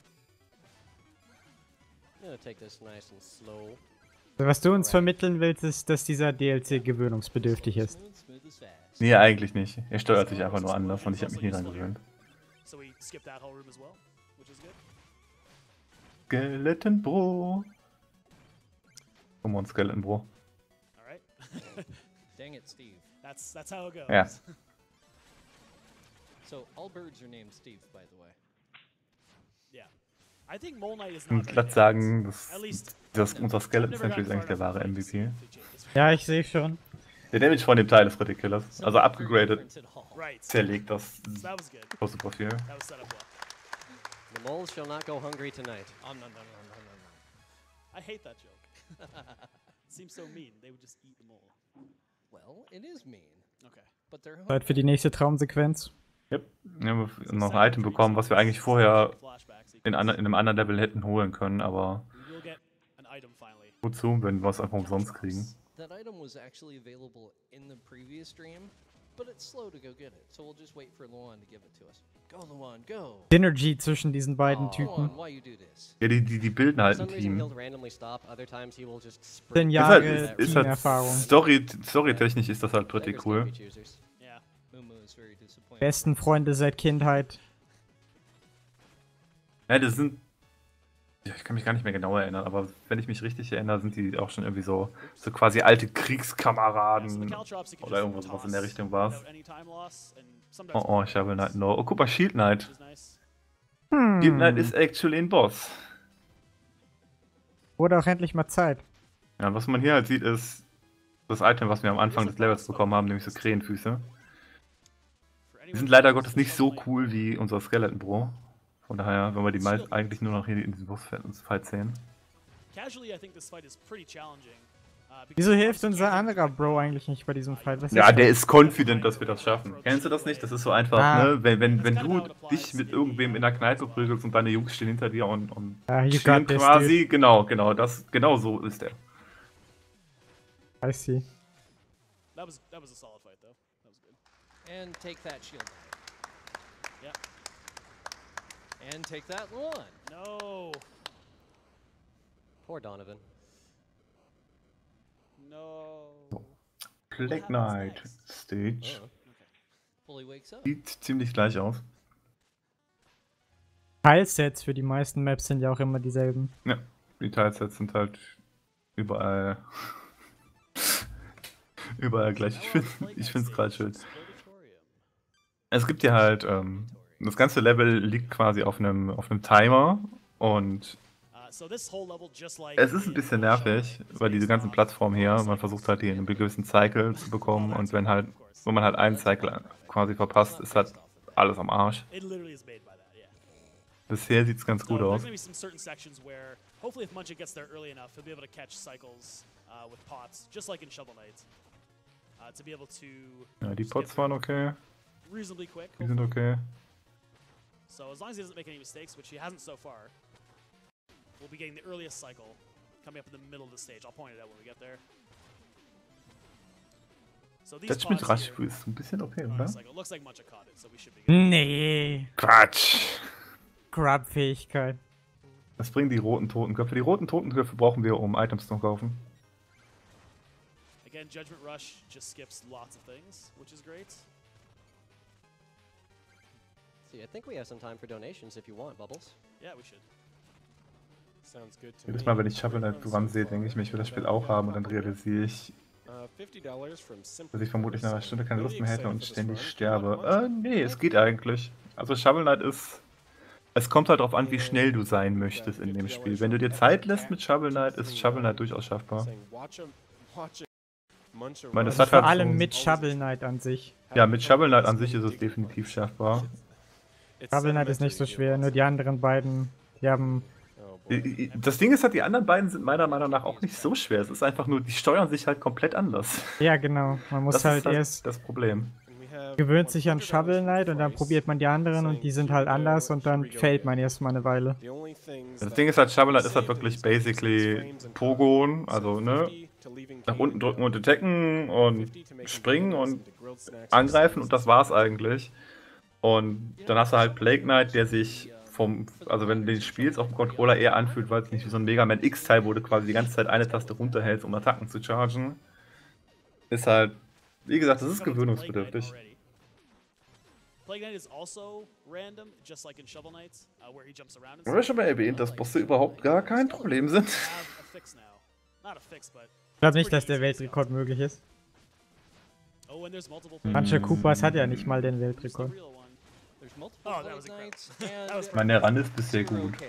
I'm gonna take this nice and slow. Was du uns vermitteln willst, ist, dass dieser D L C gewöhnungsbedürftig ist. Smooth, smooth as fast. Nee, eigentlich nicht. Er steuert sich einfach nur anders und ich habe mich nie dran gewöhnt. So we skip that whole room as well, which is good. Skeleton Bro. Komm on, Skeleton Bro. All right. Dang it, Steve. That's that's how it goes. Ja. So all birds are named Steve, by the way. Yeah. I think Mole Knight is Ich not muss very glatt good. sagen, das, At least das, unser I've Skeleton never Sentry gotten ist eigentlich der far wahre enough M V to P. play Jake is Ja, ich sehe schon. Der Damage von dem Teil ist ridiculous. Also Some upgegradet, difference at all. Right. zerlegt das So that was good. super, super viel. That was set up well. The moles shall not go hungry tonight. Oh, no, no, no, no, no, no. I hate that joke. Seems so mean. They would just eat them all. Well, it is mean, Okay. but they're Zeit für die nächste Traumsequenz. Yep. Wir haben noch ein Item bekommen, was wir eigentlich vorher in, an, in einem anderen Level hätten holen können, aber We will get an item finally. wozu, wenn wir es einfach umsonst kriegen. That item was actually available in the previous stream, but it's slow to go get it, so we'll just wait for Luan to give it to us. Go, Luan, go! Synergy zwischen diesen beiden Oh, Typen. Luan, why you do this? Ja, die, die, die bilden For halt ein some reason, Team. he'll randomly stop. Other times, he will just Zehn sprint. Ist Jahre halt, ist, ist halt Teamerfahrung. Story, storytechnisch ist das halt pretty Beggars cool. can't be choosers. Yeah. Mumu is very disappointed. Besten Freunde seit Kindheit. Ja, das sind. Ja, ich kann mich gar nicht mehr genau erinnern, aber wenn ich mich richtig erinnere, sind die auch schon irgendwie so, so quasi alte Yeah, so the Kriegskameraden. Caltrops you can Oder just irgendwas, was in toss der Richtung war's. without any time loss, and sometimes Oh oh, Shovel Knight, no. Oh, guck mal, Shield Knight. which is nice. Hm. Shield Knight ist actually ein Boss. Wurde auch endlich mal Zeit. Ja, was man hier halt sieht, ist, Das Item, was wir am Anfang des Levels bekommen haben, nämlich so Krähenfüße. Die sind leider Gottes nicht so cool wie unser Skeleton Bro. Von daher, wenn wir die meist eigentlich nur noch hier in diesem Bossfight sehen. Wieso hilft unser anderer Bro eigentlich nicht bei diesem Fight? Was Ja, ist der ist confident, dass wir das schaffen. Kennst du das nicht? Das ist so einfach, Ah. ne? Wenn, wenn, wenn du dich mit irgendwem in der Kneipe prügelst und deine Jungs stehen hinter dir und, und Ah, you chillen got this, quasi, genau, genau, das, genau so ist der. I see. That was that was a solid fight though. That was good. And take that shield. Yeah. And take that one. No. Poor Donovan. No. Plague Knight Stage. Oh. Fully wakes up. Sieht ziemlich gleich aus. Teilsets für die meisten Maps sind ja auch immer dieselben. Ja, die Teilsets sind halt überall überall gleich. Ich finde ich finde es gerade schön. Es gibt hier halt, ähm, das ganze Level liegt quasi auf einem auf einem Timer und es ist ein bisschen nervig, weil diese ganzen Plattformen hier, man versucht halt hier einen gewissen Cycle zu bekommen und wenn halt, wenn man halt einen Cycle quasi verpasst, ist halt alles am Arsch. Bisher sieht es ganz gut aus. Hopefully, if Munchkin gets there early enough, he'll be able to catch cycles uh, with pots, just like in Shovel Knight. Uh, to be able to. Ja, die Pots waren okay. Reasonably quick. Die sind okay. So as long as he doesn't make any mistakes, which he hasn't so far, we'll be getting the earliest cycle coming up in the middle of the stage. I'll point it out when we get there. So these Das spielt pots rasch here ist ein bisschen okay, are oder? a cycle. Looks like Munchkin caught it, so we should be good. Nee. Quatsch! Grab-Fähigkeit. Was bringen die roten Totenköpfe? Die roten Totenköpfe brauchen wir, um Items zu kaufen. Again, Judgment Rush just skips lots of things, which is great. See, I think we have some time for donations if you want, Bubbles. Yeah, we should. Sounds good to Jedes me. Mal, wenn ich Shovel Knight dran sehe, denke ich mir, ich will das Spiel auch haben und dann realisiere ich, Uh, fifty dollars from Simple dass ich vermutlich nach einer Stunde keine Lust mehr hätte und Really excited ständig for this sterbe. run. Äh, nee, es geht eigentlich. Also Shovel Knight ist... Es kommt halt darauf an, wie schnell du sein möchtest in dem Spiel. Wenn du dir Zeit lässt mit Shovel Knight, ist Shovel Knight durchaus schaffbar. Saying, watch 'em- watch 'em munch a Ich meine, run. es hat Vor halt allem so- mit Shovel Knight an sich. Ja, mit Shovel Knight an sich ist es definitiv schaffbar. It's Shovel Knight ist nicht so sedimentary, schwer, nur die anderen beiden, die haben... Oh boy. Das Ding ist halt, die anderen beiden sind meiner Meinung nach auch nicht so schwer. Es ist einfach nur, die steuern sich halt komplett anders. Ja, genau. Man muss Das halt ist halt erst... das Problem. And we have gewöhnt sich an one hundred dollars Shovel Knight from und dann Price. probiert man die anderen und die sind halt anders und dann fällt man erstmal eine Weile. The only things Das that Ding ist halt, Shovel Knight ist halt save wirklich these games is basically frames and Pogon, combos. also So ne, fifty to leaving nach game unten and drücken go. und attacken und fifty to making springen burgers und into grilled snacks angreifen und for das war's eigentlich. Und dann hast du halt Plague Knight, der sich vom, also wenn du den spielst, auf dem Controller eher anfühlt, weil es nicht wie so ein Mega Man X-Teil, wo du quasi die ganze Zeit eine Taste runterhältst, um Attacken zu chargen. Ist halt, wie gesagt, das ist gewöhnungsbedürftig. Plague Knight is also random, just like in Shovel Knight, uh, where he jumps around and Haben wir schon mal erwähnt, dass Bosse überhaupt gar kein Problem sind? have a fix now. Not a fix, but Ich glaube nicht, dass der Weltrekord möglich ist. oh, and there's multiple. Manche Koopas hat ja nicht mal den Who's the Weltrekord. real one? There's multiple Oh, that was Plague incredible. Knights and That was Ich meine, der Run ist bisher zero gut. cares.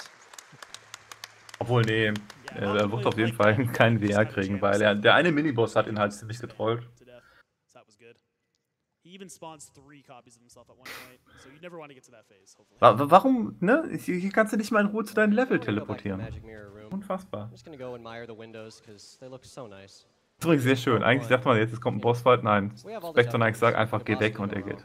Obwohl, nee, äh, er wird auf jeden Fall keinen W R kriegen, weil er, der eine Miniboss hat ihn halt ziemlich getrollt. To death. So that was good. He even spawns three copies of himself at one point, so you never want to get to that phase, hopefully. Wa- wa- Warum, ne? Hier hier kannst du nicht mal in Ruhe zu deinem Level We're gonna go back to the teleportieren. Magic Mirror Room. Unfassbar. I'm just gonna go admire the windows because they look so nice. Das ist übrigens sehr schön. Eigentlich dachte man jetzt, es kommt ein Bossfight. Nein, Spectre Knight sagt einfach, geh weg und er geht.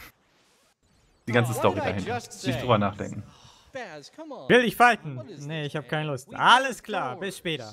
Die ganze Oh, Story what did I dahinter. just Nicht say? drüber nachdenken. Baz, come on. Will ich fighten? What is Nee, this, ich habe man? keine Lust. We Alles got klar, powers. bis später.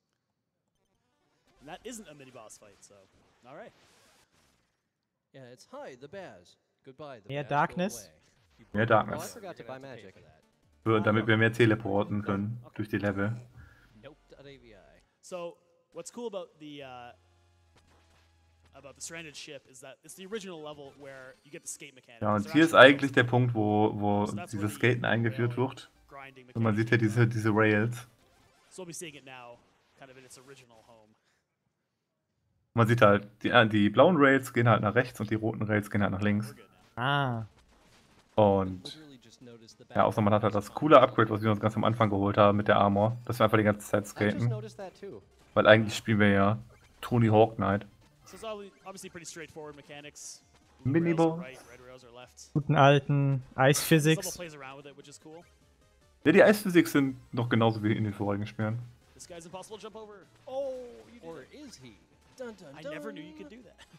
And that isn't a mini boss fight, so alright. Yeah, it's hi, the Baz. Goodbye, the Mehr Baz, go Darkness? away. You Mehr broke- Oh, I Darkness. forgot to buy magic. Für, damit wir mehr teleporten können durch die Level. Nope.avi. So what's cool about the uh, about the stranded ship is that it's the original level where you get the skate mechanic. Ja, und They're hier ist actually eigentlich der Punkt, wo, wo So that's dieses where the Skaten eingeführt rail wird. grinding Und man mechanic sieht ja comes diese, diese Rails. So we'll be seeing it now, kind of in its original home. Man sieht halt, die, äh, die blauen Rails gehen halt nach rechts und die roten Rails gehen halt nach links. We're good now. Ah. Und Literally just noticed the ja, außer man hat halt das coole Upgrade, was wir uns ganz am Anfang geholt haben mit der Armor, dass wir einfach die ganze Zeit I just skaten. noticed that too. Weil eigentlich spielen wir ja Tony Hawk Knight. So it's obvi- obviously pretty straightforward mechanics. Mini Rails are Boss. right, red rails are left. Guten alten Ice This level Physics. plays around with it, which is cool. Ja, die Eisphysik sind noch genauso wie in den vorigen Spielen. This guy's impossible to jump over. Oh, you did Or it. is he? Dun dun I dun. never knew you could do that.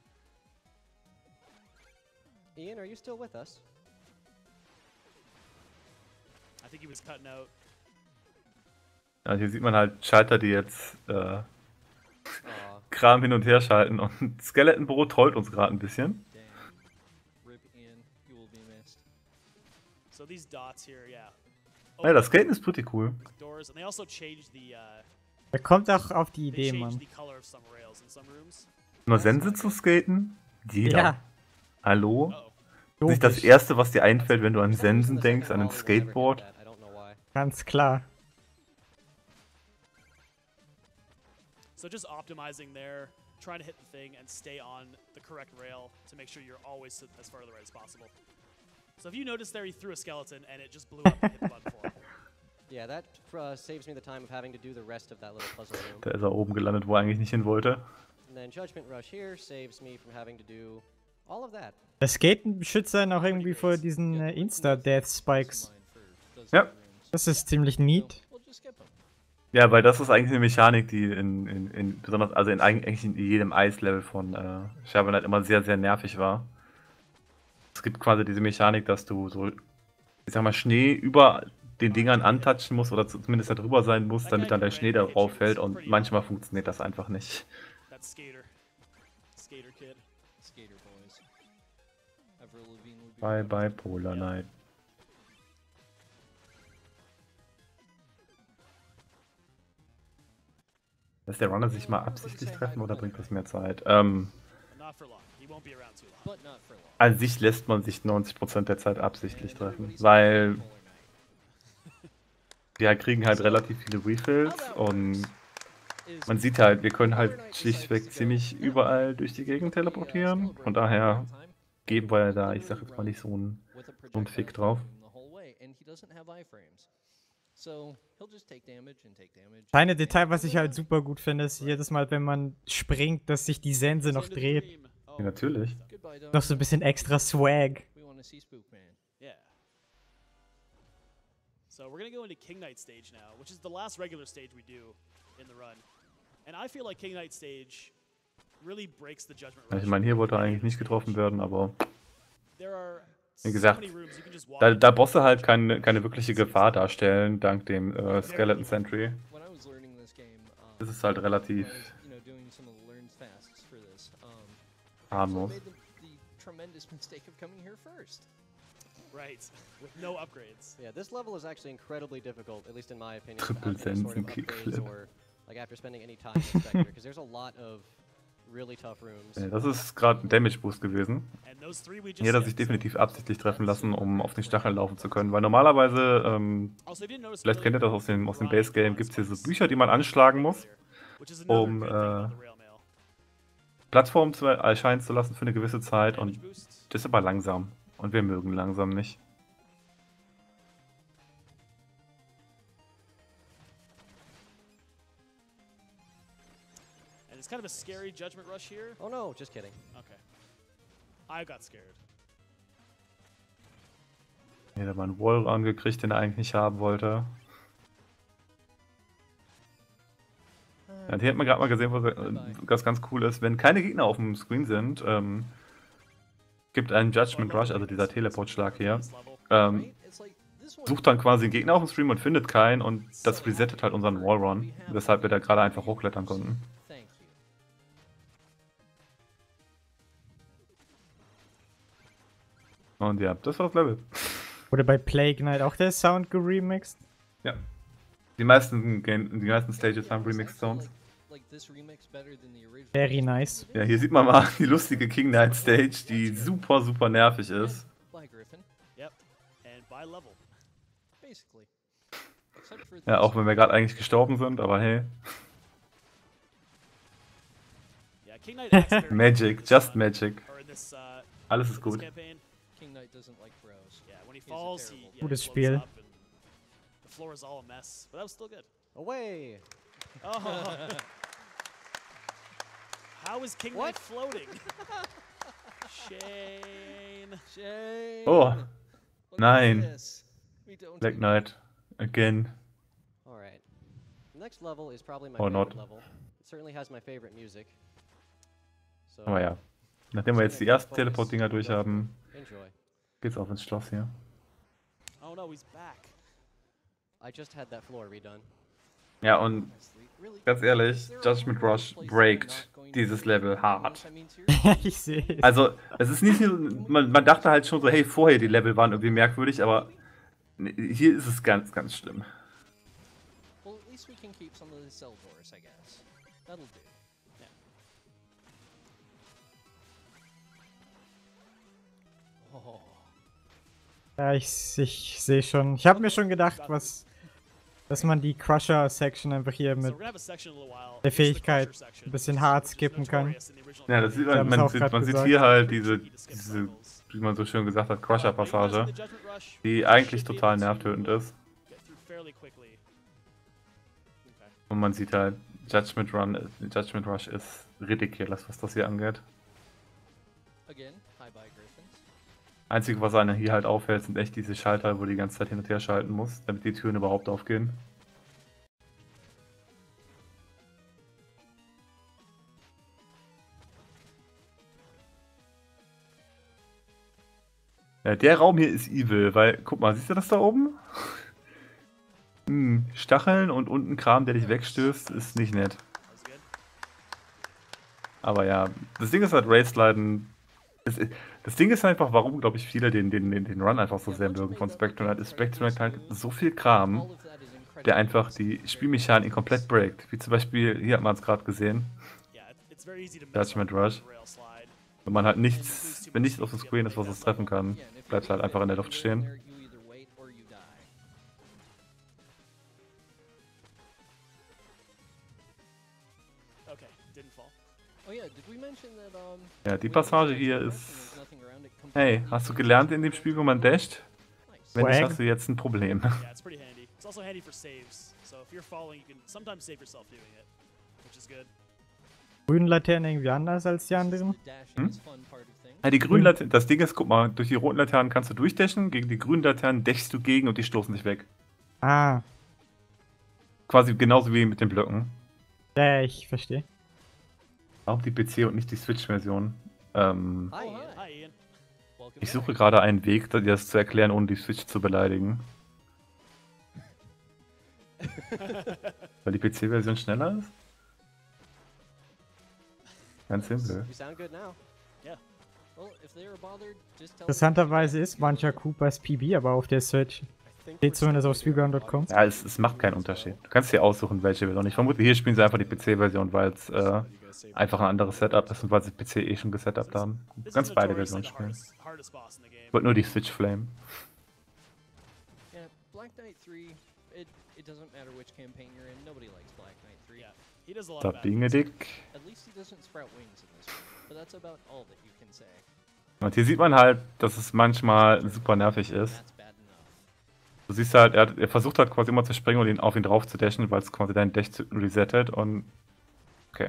Ian, are you still with us? I think he was cutting out. Ja, hier sieht man halt Schalter, die jetzt äh, Aw, Kram hin und her schalten und Skeleton Bro trollt uns gerade ein bisschen. damn. Rip Ian, you will be missed. So these dots here, yeah. Ja, das Skaten ist pretty cool. Doors, and they also changed the uh, Er kommt auch auf die they Idee, changed Mann. the color of some rails in some rooms. Nur Sense zu skaten? Jeder. Ja, Hallo? Uh-oh. Nicht das logisch. erste, was dir einfällt, wenn du an for some reason Sensen the denkst, second an ein wall will never get Skateboard. that, I don't know why. Ganz klar. So just optimizing there, trying to hit the thing and stay on the correct rail to make sure you're always as far to the right as possible. So if you notice there, he threw a skeleton and it just blew up and hit the button for him. Yeah, that uh, saves me the time of having to do the rest of that little puzzle room. Da ist er oben gelandet, wo er eigentlich nicht hin wollte. And then Judgment Rush here saves me from having to do all of that. Das Skaten schützt einen auch irgendwie vor diesen äh, Insta-Death-Spikes. Ja. Das ist ziemlich neat. We'll just skip him. Ja, weil das ist eigentlich eine Mechanik, die in, in, in besonders, also in eigentlich in jedem Eislevel von äh, Shovel Knight immer sehr, sehr nervig war. Es gibt quasi diese Mechanik, dass du so, ich sag mal, Schnee über den Dingern antatschen musst oder zumindest da drüber sein musst, damit dann der Schnee darauf fällt und manchmal funktioniert das einfach nicht. That's Skater. Skater Kid. Skater boys. Avril Lavigne would be Bye proud. bye Polar Knight. Lässt der Runner sich mal absichtlich treffen oder bringt das mehr Zeit? Ähm, Not for long. He won't be around too long. But not for long. an sich lässt man sich neunzig Prozent der Zeit absichtlich treffen, weil wir kriegen halt relativ viele Refills und man sieht halt, wir können halt schlichtweg ziemlich überall durch die Gegend teleportieren. Von daher geben wir da, ich sag jetzt mal nicht so einen, so einen Fick drauf. Kleine Detail, was ich halt super gut finde, ist jedes Mal, wenn man springt, dass sich die Sense noch dreht. Ja, natürlich. Noch so ein bisschen extra Swag. Yeah. So we're gonna go into King Knight stage now, which is the last regular stage we do in the run. And I feel like King Knight stage really breaks the Judgment Ja, Rush. ich meine, hier wollte er eigentlich nicht getroffen werden, aber There are wie so gesagt, many rooms you can just walk da, into. da Bosse halt keine, keine wirkliche Gefahr darstellen, dank dem äh, Skeleton Sentry. When I was learning this game, um, Das ist halt relativ I was, you know, doing some of the learn tasks for this. Um, so I harmlos. made the, the tremendous mistake of coming here first. Right. With no upgrades. Yeah, this level is actually incredibly difficult, at least in my opinion, Triple without any sort of Sensen upgrades Kickflip. or like after spending any time in Spectre, because there's a lot of really tough rooms. Ja, das ist gerade ein Damage Boost gewesen. And those three we just Hier hat er said, sich so- definitiv absichtlich treffen lassen, um auf den Stacheln laufen zu können. Weil normalerweise, ähm, Also, if you didn't notice, vielleicht really kennt ihr das aus dem, aus dem grind Base Game, on gibt es hier so spikes. Bücher, die man anschlagen muss, Which is another um good thing about äh, the Rail Mail. Plattformen zu erscheinen zu lassen für eine gewisse Zeit. Damage Und boost. das ist aber langsam. Und wir mögen langsam nicht. And it's kind of a scary Judgment Rush here. Oh no, just kidding. Okay. I got scared. Hier hat er mal einen Wallrun gekriegt, den er eigentlich nicht haben wollte. Ja, hier hat man gerade mal gesehen, was äh, ganz, ganz cool ist. Wenn keine Gegner auf dem Screen sind, ähm, gibt ein Judgment Rush, also dieser Teleportschlag hier, This level. ähm, It's like this one. sucht dann quasi einen Gegner auf dem Stream und findet keinen und das resettet halt unseren Wallrun, weshalb wir da gerade einfach hochklettern konnten. Thank you. Und ja, das war das Level. Wurde bei Plague Knight auch der Sound geremixed? Ja. Die meisten, Game, die meisten Stages haben Remixed Sounds. Like this remix better than the original. Very nice. Ja, hier sieht man mal die lustige King Knight Stage, die super, super nervig ist. By Griffin, Yep. And by level. basically. Except for Ja, this auch wenn wir gerade eigentlich gestorben sind, aber hey. Yeah, King Knight acts very Magic, just magic. or in this, uh, Alles ist in this gut. campaign. King Knight doesn't like bros. Yeah, when he He's a falls, he, terrible yeah, he Gutes floats Spiel. up and the floor is all a mess. But that was still good. Away! Oh, How is King Knight floating? Shane. Shane. Oh, Look at nein. this. We don't Black do- Knight. Again. Alright. Next level is probably my Or favorite not. level. It certainly has my favorite music. So, Aber ja. Nachdem wir jetzt die ersten Teleport-Dinger durch haben, enjoy. geht's auf ins Schloss hier. Oh no, he's back. I just had that floor redone. Ja, und Really? ganz ehrlich, Is there a Judgment whole Rush place breakt I'm not going dieses to Level do? hart. I mean, seriously? ich sehe es. Also, es ist nicht nur, man, man dachte halt schon so, hey, vorher die Level waren irgendwie merkwürdig, aber hier ist es ganz, ganz schlimm. Well, at least we can keep some of the cell doors, I guess. That'll do. Yeah. Oh. Ja, ich, ich sehe schon. Ich habe mir schon gedacht, was, dass man die Crusher-Section einfach hier So mit we're gonna have a section in a little while. der This is the Fähigkeit Crusher section. ein bisschen hart Which is skippen kann. notorious in the original Ja, das sieht Wir man, haben's man, auch sieht, grad man sieht gesagt. hier halt diese, Skip diese, levels. wie man so schön gesagt hat, Uh, Crusher-Passage, utilizing the Judgment Rush, die you eigentlich should be total able to nervtötend ist. get through fairly quickly. Okay. Und man sieht halt, Judgment Run, Judgment Rush ist ridiculous, was das hier angeht. Again, hi bye Griffins. Einzige, was einen hier halt auffällt, sind echt diese Schalter, wo du die ganze Zeit hin und her schalten musst, damit die Türen überhaupt aufgehen. Ja, der Raum hier ist evil, weil, guck mal, siehst du das da oben? Hm, Stacheln und unten Kram, der dich wegstößt, ist nicht nett. That was good. Aber ja, das Ding ist halt, Raidsliden. Es, das Ding ist einfach, warum, glaube ich, viele den, den, den, den Run einfach so sehr mögen von Spectrum Knight, ist Spectrum Knight halt so viel Kram, All of that is incredibly der einfach die Spielmechanik komplett breakt. Wie zum Beispiel, hier hat man es gerade gesehen, Yeah, it- it's very easy to mess Judgment up Rush. the rail slide. Wenn man halt nichts, wenn nichts auf dem Screen ist, was es treffen kann, Yeah, and if bleibt you halt leave einfach it in der Luft anywhere in stehen. there, you either wait or you die. Okay, didn't fall. Oh yeah, did we mention that um Ja, die we Passage have hier a ist. and there's nothing around it Hey, completely hast du empty? gelernt in dem Spiel, wo man dasht? Nice. Wenn nicht, Swag. hast du jetzt ein Problem. Yeah, it's pretty handy. It's also handy for saves. So if you're falling, you can sometimes save yourself doing it, which is good. Grünen Laternen irgendwie anders als die anderen. The dashing Hm? is fun part of things. Ja, die grünen Laternen, das Ding ist, guck mal, durch die roten Laternen kannst du durchdashen, gegen die grünen Laternen dashst du gegen und die stoßen dich weg. Ah, Quasi genauso wie mit den Blöcken. ja, ja, ich verstehe. Auch die P C und nicht die Switch-Version. Ähm, Hi, Oh, Ian. Hi, Ian. Welcome ich back. suche gerade einen Weg, dir das zu erklären, ohne die Switch zu beleidigen. Weil die P C-Version schneller ist? Ganz simpel. You sound good now. Well, if they are bothered, just tell them Interessanterweise ist mancher Koopas P B aber auf der Switch. Steht zumindest auf speedrun punkt com. Ja, es, es macht keinen Unterschied. Du kannst dir aussuchen, welche Version. Ich vermute, hier spielen sie einfach die P C-Version, weil es äh, einfach ein anderes Setup ist und weil sie P C eh schon gesetupt haben. Du This kannst is beide notoriously Versionen the spielen. hardest, hardest boss in the game. Ich wollte nur die Switch Flame. Yeah, Black Knight three, it, it doesn't matter which campaign you're in, nobody likes Black Knight three. Yeah, he does a lot Da of bad binge things. dick. At least he doesn't sprout wings in this one, but that's about all that you can say. Und hier sieht man halt, dass es manchmal super nervig ist. That's bad enough. Du siehst halt, er, hat, er versucht halt quasi immer zu springen und ihn auf ihn drauf zu dashen, weil es quasi dein Dash resettet und. Okay.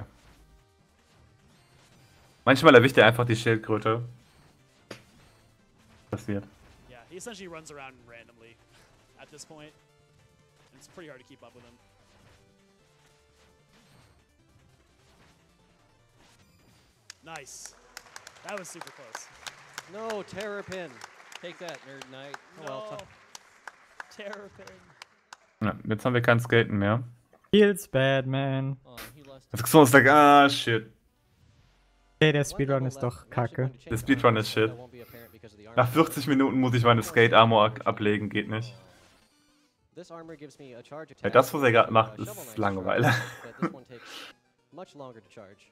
Manchmal erwischt er einfach die Schildkröte. Passiert. Yeah, he essentially runs around randomly at this point. And it's pretty hard to keep up with him. Nice. That was super close. No, Terrapin. Take that, Nerd Knight. Oh, well, No. t- Terrapin. Ja, jetzt haben wir kein Skaten mehr. Feels bad, man. Oh, he lost. Jetzt guckst du uns like, ah, shit. Okay, der one Speedrun level ist left. doch I'm actually kacke. going to change Der Speedrun my ist mind, shit. that won't be apparent because of the armor. Nach vierzig Minuten muss ich meine Skate-Armor ab- ablegen, geht nicht. This armor gives me a charge Ja, attack. das, was er gerade uh, macht, Shovel ist Knight's Langeweile. charge, but this one takes much longer to charge.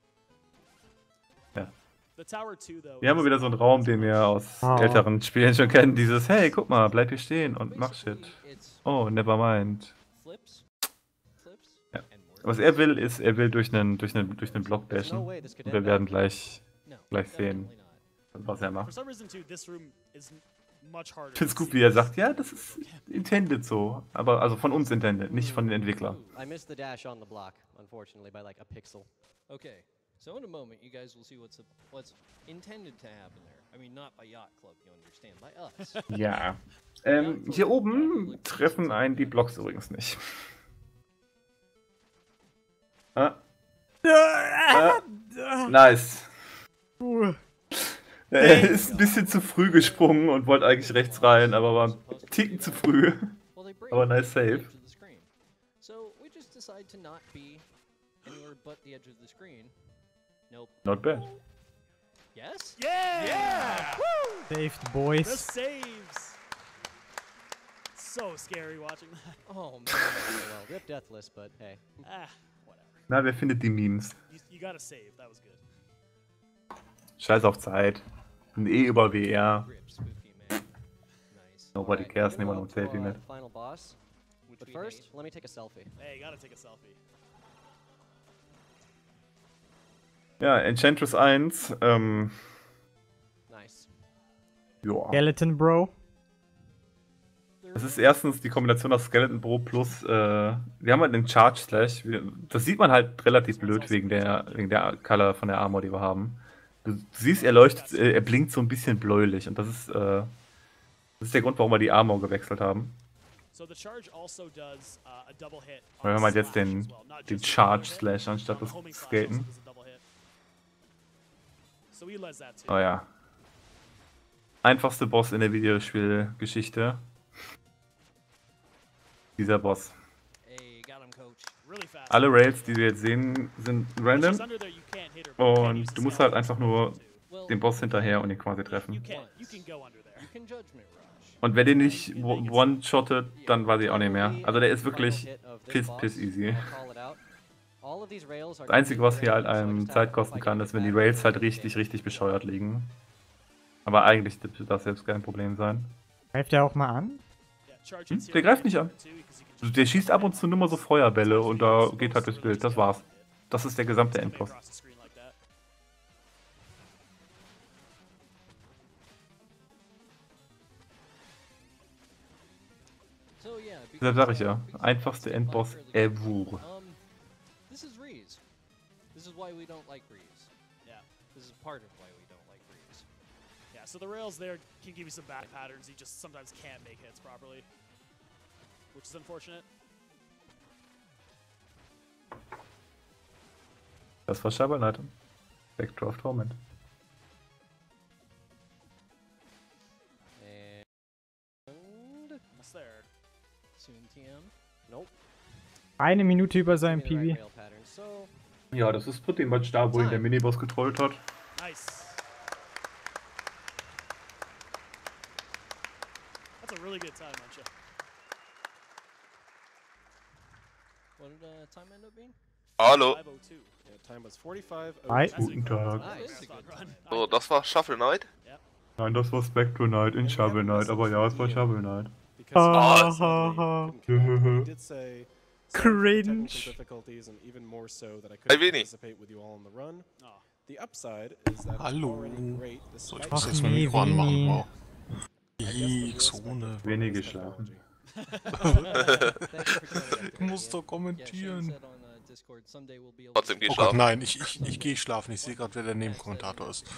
The tower two, though. Wir haben is- wieder so einen Raum, den wir aus Oh. älteren Spielen schon kennen. Dieses, hey, guck mal, bleib hier stehen und mach Shit. Basically, it's Oh, never mind. flips, flips, Ja. and more. Was er will, ist, er will durch einen, durch einen, durch einen Block There's no dashen. way this could Und wir end werden badly. gleich, No, gleich sehen, definitely not. was er For macht. some reason, too, this room is n- much harder. Ich find's to gut, see. wie er sagt, ja, das ist intended so. Aber also von uns intended, nicht von den Entwicklern. I missed the dash on the block, unfortunately, by like a pixel. Okay, So in a moment, you guys will see what's what's intended to happen there. I mean, not by Yacht Club, you understand, by us. Ja. Ähm, hier oben treffen einen die Blocks übrigens nicht. Ah. Ah. Nice. Er ist ein bisschen zu früh gesprungen und wollte eigentlich rechts rein, aber war ein Ticken zu früh. Aber nice save. So we just decide to not be anywhere but the edge of the screen. Nope. Not bad. Yes? Yeah! Yeah! Woo! Saved, The boys. saves. So scary watching that. Oh man, well, rip Deathless, but hey. Ah, whatever. Na, wer findet die Memes? You, you got a save. That was good. Scheiß auf Zeit. Bin eh über W R. Rip Spooky, man. Nice. Nobody Alright, cares, moving niemand on will to saving our it. Final boss. But first, let me take a selfie. Hey, you gotta take a selfie. Ja, Enchantress eins. Ähm, Nice. ja. Skeleton Bro. Das ist erstens die Kombination aus Skeleton Bro plus, äh, wir haben halt den Charge Slash. Wir, das sieht man halt relativ blöd wegen der, wegen der Color von der Armor, die wir haben. Du, du siehst, er leuchtet, äh, er blinkt so ein bisschen bläulich und das ist, äh, das ist der Grund, warum wir die Armor gewechselt haben. Also Weil wir haben halt jetzt den, den Charge Slash anstatt des Skaten. Oh ja. Einfachste Boss in der Videospielgeschichte. Dieser Boss. Hey, got him, coach. Alle Rails, die wir jetzt sehen, sind random. Und du musst halt einfach nur den Boss hinterher und ihn quasi treffen. Und wenn den nicht one-shottet, dann weiß ich auch nicht mehr. Also der ist wirklich piss piss easy. Das Einzige, was hier halt einem Zeit kosten kann, ist, wenn die Rails halt richtig, richtig bescheuert liegen. Aber eigentlich dürfte das selbst kein Problem sein. Greift der auch mal an? Hm? Der greift nicht an. Der schießt ab und zu nur mal so Feuerbälle und da geht halt das Bild. Das war's. Das ist der gesamte Endboss. Deshalb sag ich ja. Einfachste Endboss ever. This is Reese. This is why we don't like Reese. Yeah. This is part of why we don't like Reese. Yeah, so the rails there can give you some back patterns. You just sometimes can't make hits properly, which is unfortunate. Das war Shovel Knight. Vector of Torment. And Almost there. soon T M. Nope. Eine Minute über seinem Give me the P right V. rail pattern. So Ja, das ist pretty much da, wo ihn der Miniboss getrollt hat. Nice. That's a really good time, Mancha. what did uh, time end up being? Hallo. five oh two. Yeah, time was forty-five. Hi. Guten Tag. Nice. That's a fun run. So, das war Shuffle Knight. Nein, das war Spectral Knight in Shovel Knight, aber ja, es war Shovel Knight. Because Ah. he sadly couldn't come back. He did say sorry for the Cringe. technical difficulties and even more so that I Hey, couldn't Vinny. participate with you all on the run. Oh. The upside is that it's Hallo. already great So, ich despite muss Ach jetzt mein nee, Mikro anmachen. Vini. Wow. I guess the real X specter ohne. for Wenig this geschlafen. technology. Ich muss doch kommentieren. Trotzdem geh Oh Gott, schlafen. nein, ich, ich, ich gehe schlafen. Ich sehe gerade, wer der Nebenkommentator ist.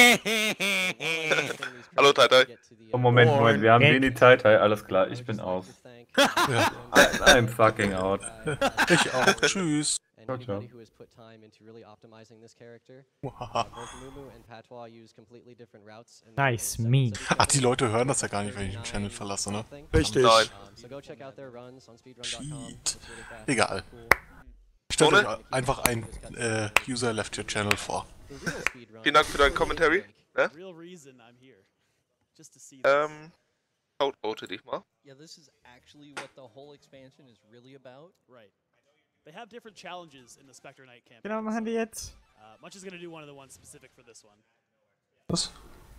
Hallo, Tai Tai. Oh, Moment, Oh, Moment, wir haben Gag. wenig Zeit, hey, alles klar, ich bin aus. Ja, I'm fucking out. ich auch. Tschüss. And Ciao, ciao. anybody who has put time into really optimizing this character, uh, Haha. both Mumu and Patois use completely different routes. in- Nice, in seven- me. seven- Ach, die Leute hören das ja gar nicht, wenn ich den Channel verlasse, ne? something. Richtig. Nein. Um, so go check out their runs on speedrun dot com. Shit. It's really fast. Egal. Cool. Stellt Ohne? euch einfach ein äh, User left your channel vor. The real speedrun Vielen Dank für dein is Commentary. like- Ja? Real reason I'm here. Just to see this. Ähm, Shoutout dich mal. Yeah, this is actually what the whole expansion is really about. Right. They have different challenges in the Spectre Knight campaign. Genau, machen die jetzt. Uh, Munch is going to do one of the ones specific for this one. Was?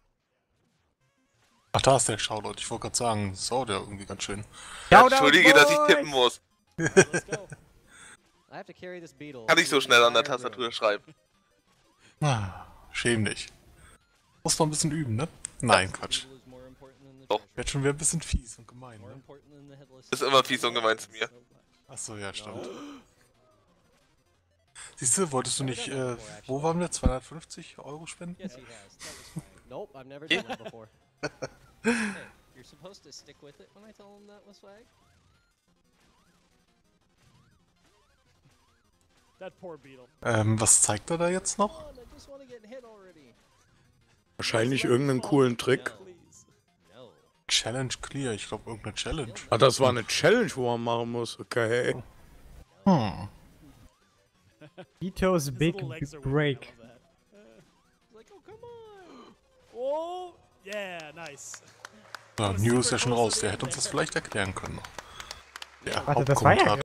Ach, da ist der Shoutout. Ich wollte gerade sagen, so, der irgendwie ganz schön. Ja, entschuldige, dass ich tippen muss. Let's go. I have to carry this beetle. Kann ich so schnell an der entire Tastatur room. schreiben. Ah, schäm dich. Muss noch ein bisschen üben, ne? Nein, Quatsch. Beetle is more important than the Doch. treasure. Wird schon wieder ein bisschen fies und gemein, More ne? important than the headless. Ist immer fies und gemein zu mir. Achso, ja, stimmt. Siehst du, wolltest du nicht, äh, wo waren wir, zweihundertfünfzig Euro spenden? Yes, he has. That was fine. Nope, I've never done that before. Hey, you're supposed to stick with it when I tell him that was swag. That poor beetle. Ähm, was zeigt er da jetzt noch? Come on, I just want to get hit already. Wahrscheinlich irgendeinen coolen Trick. No. Challenge Clear, ich glaube irgendeine Challenge. Ah, das war eine Challenge, wo man machen muss. Okay. Hm. Ito's His Big little legs are Break. weird, I love that. He's like, oh, come on. Oh, yeah, nice. Ja, News ist ja schon raus, der hätte uns das vielleicht erklären können. Der Warte, das war ja Hauptkommentator.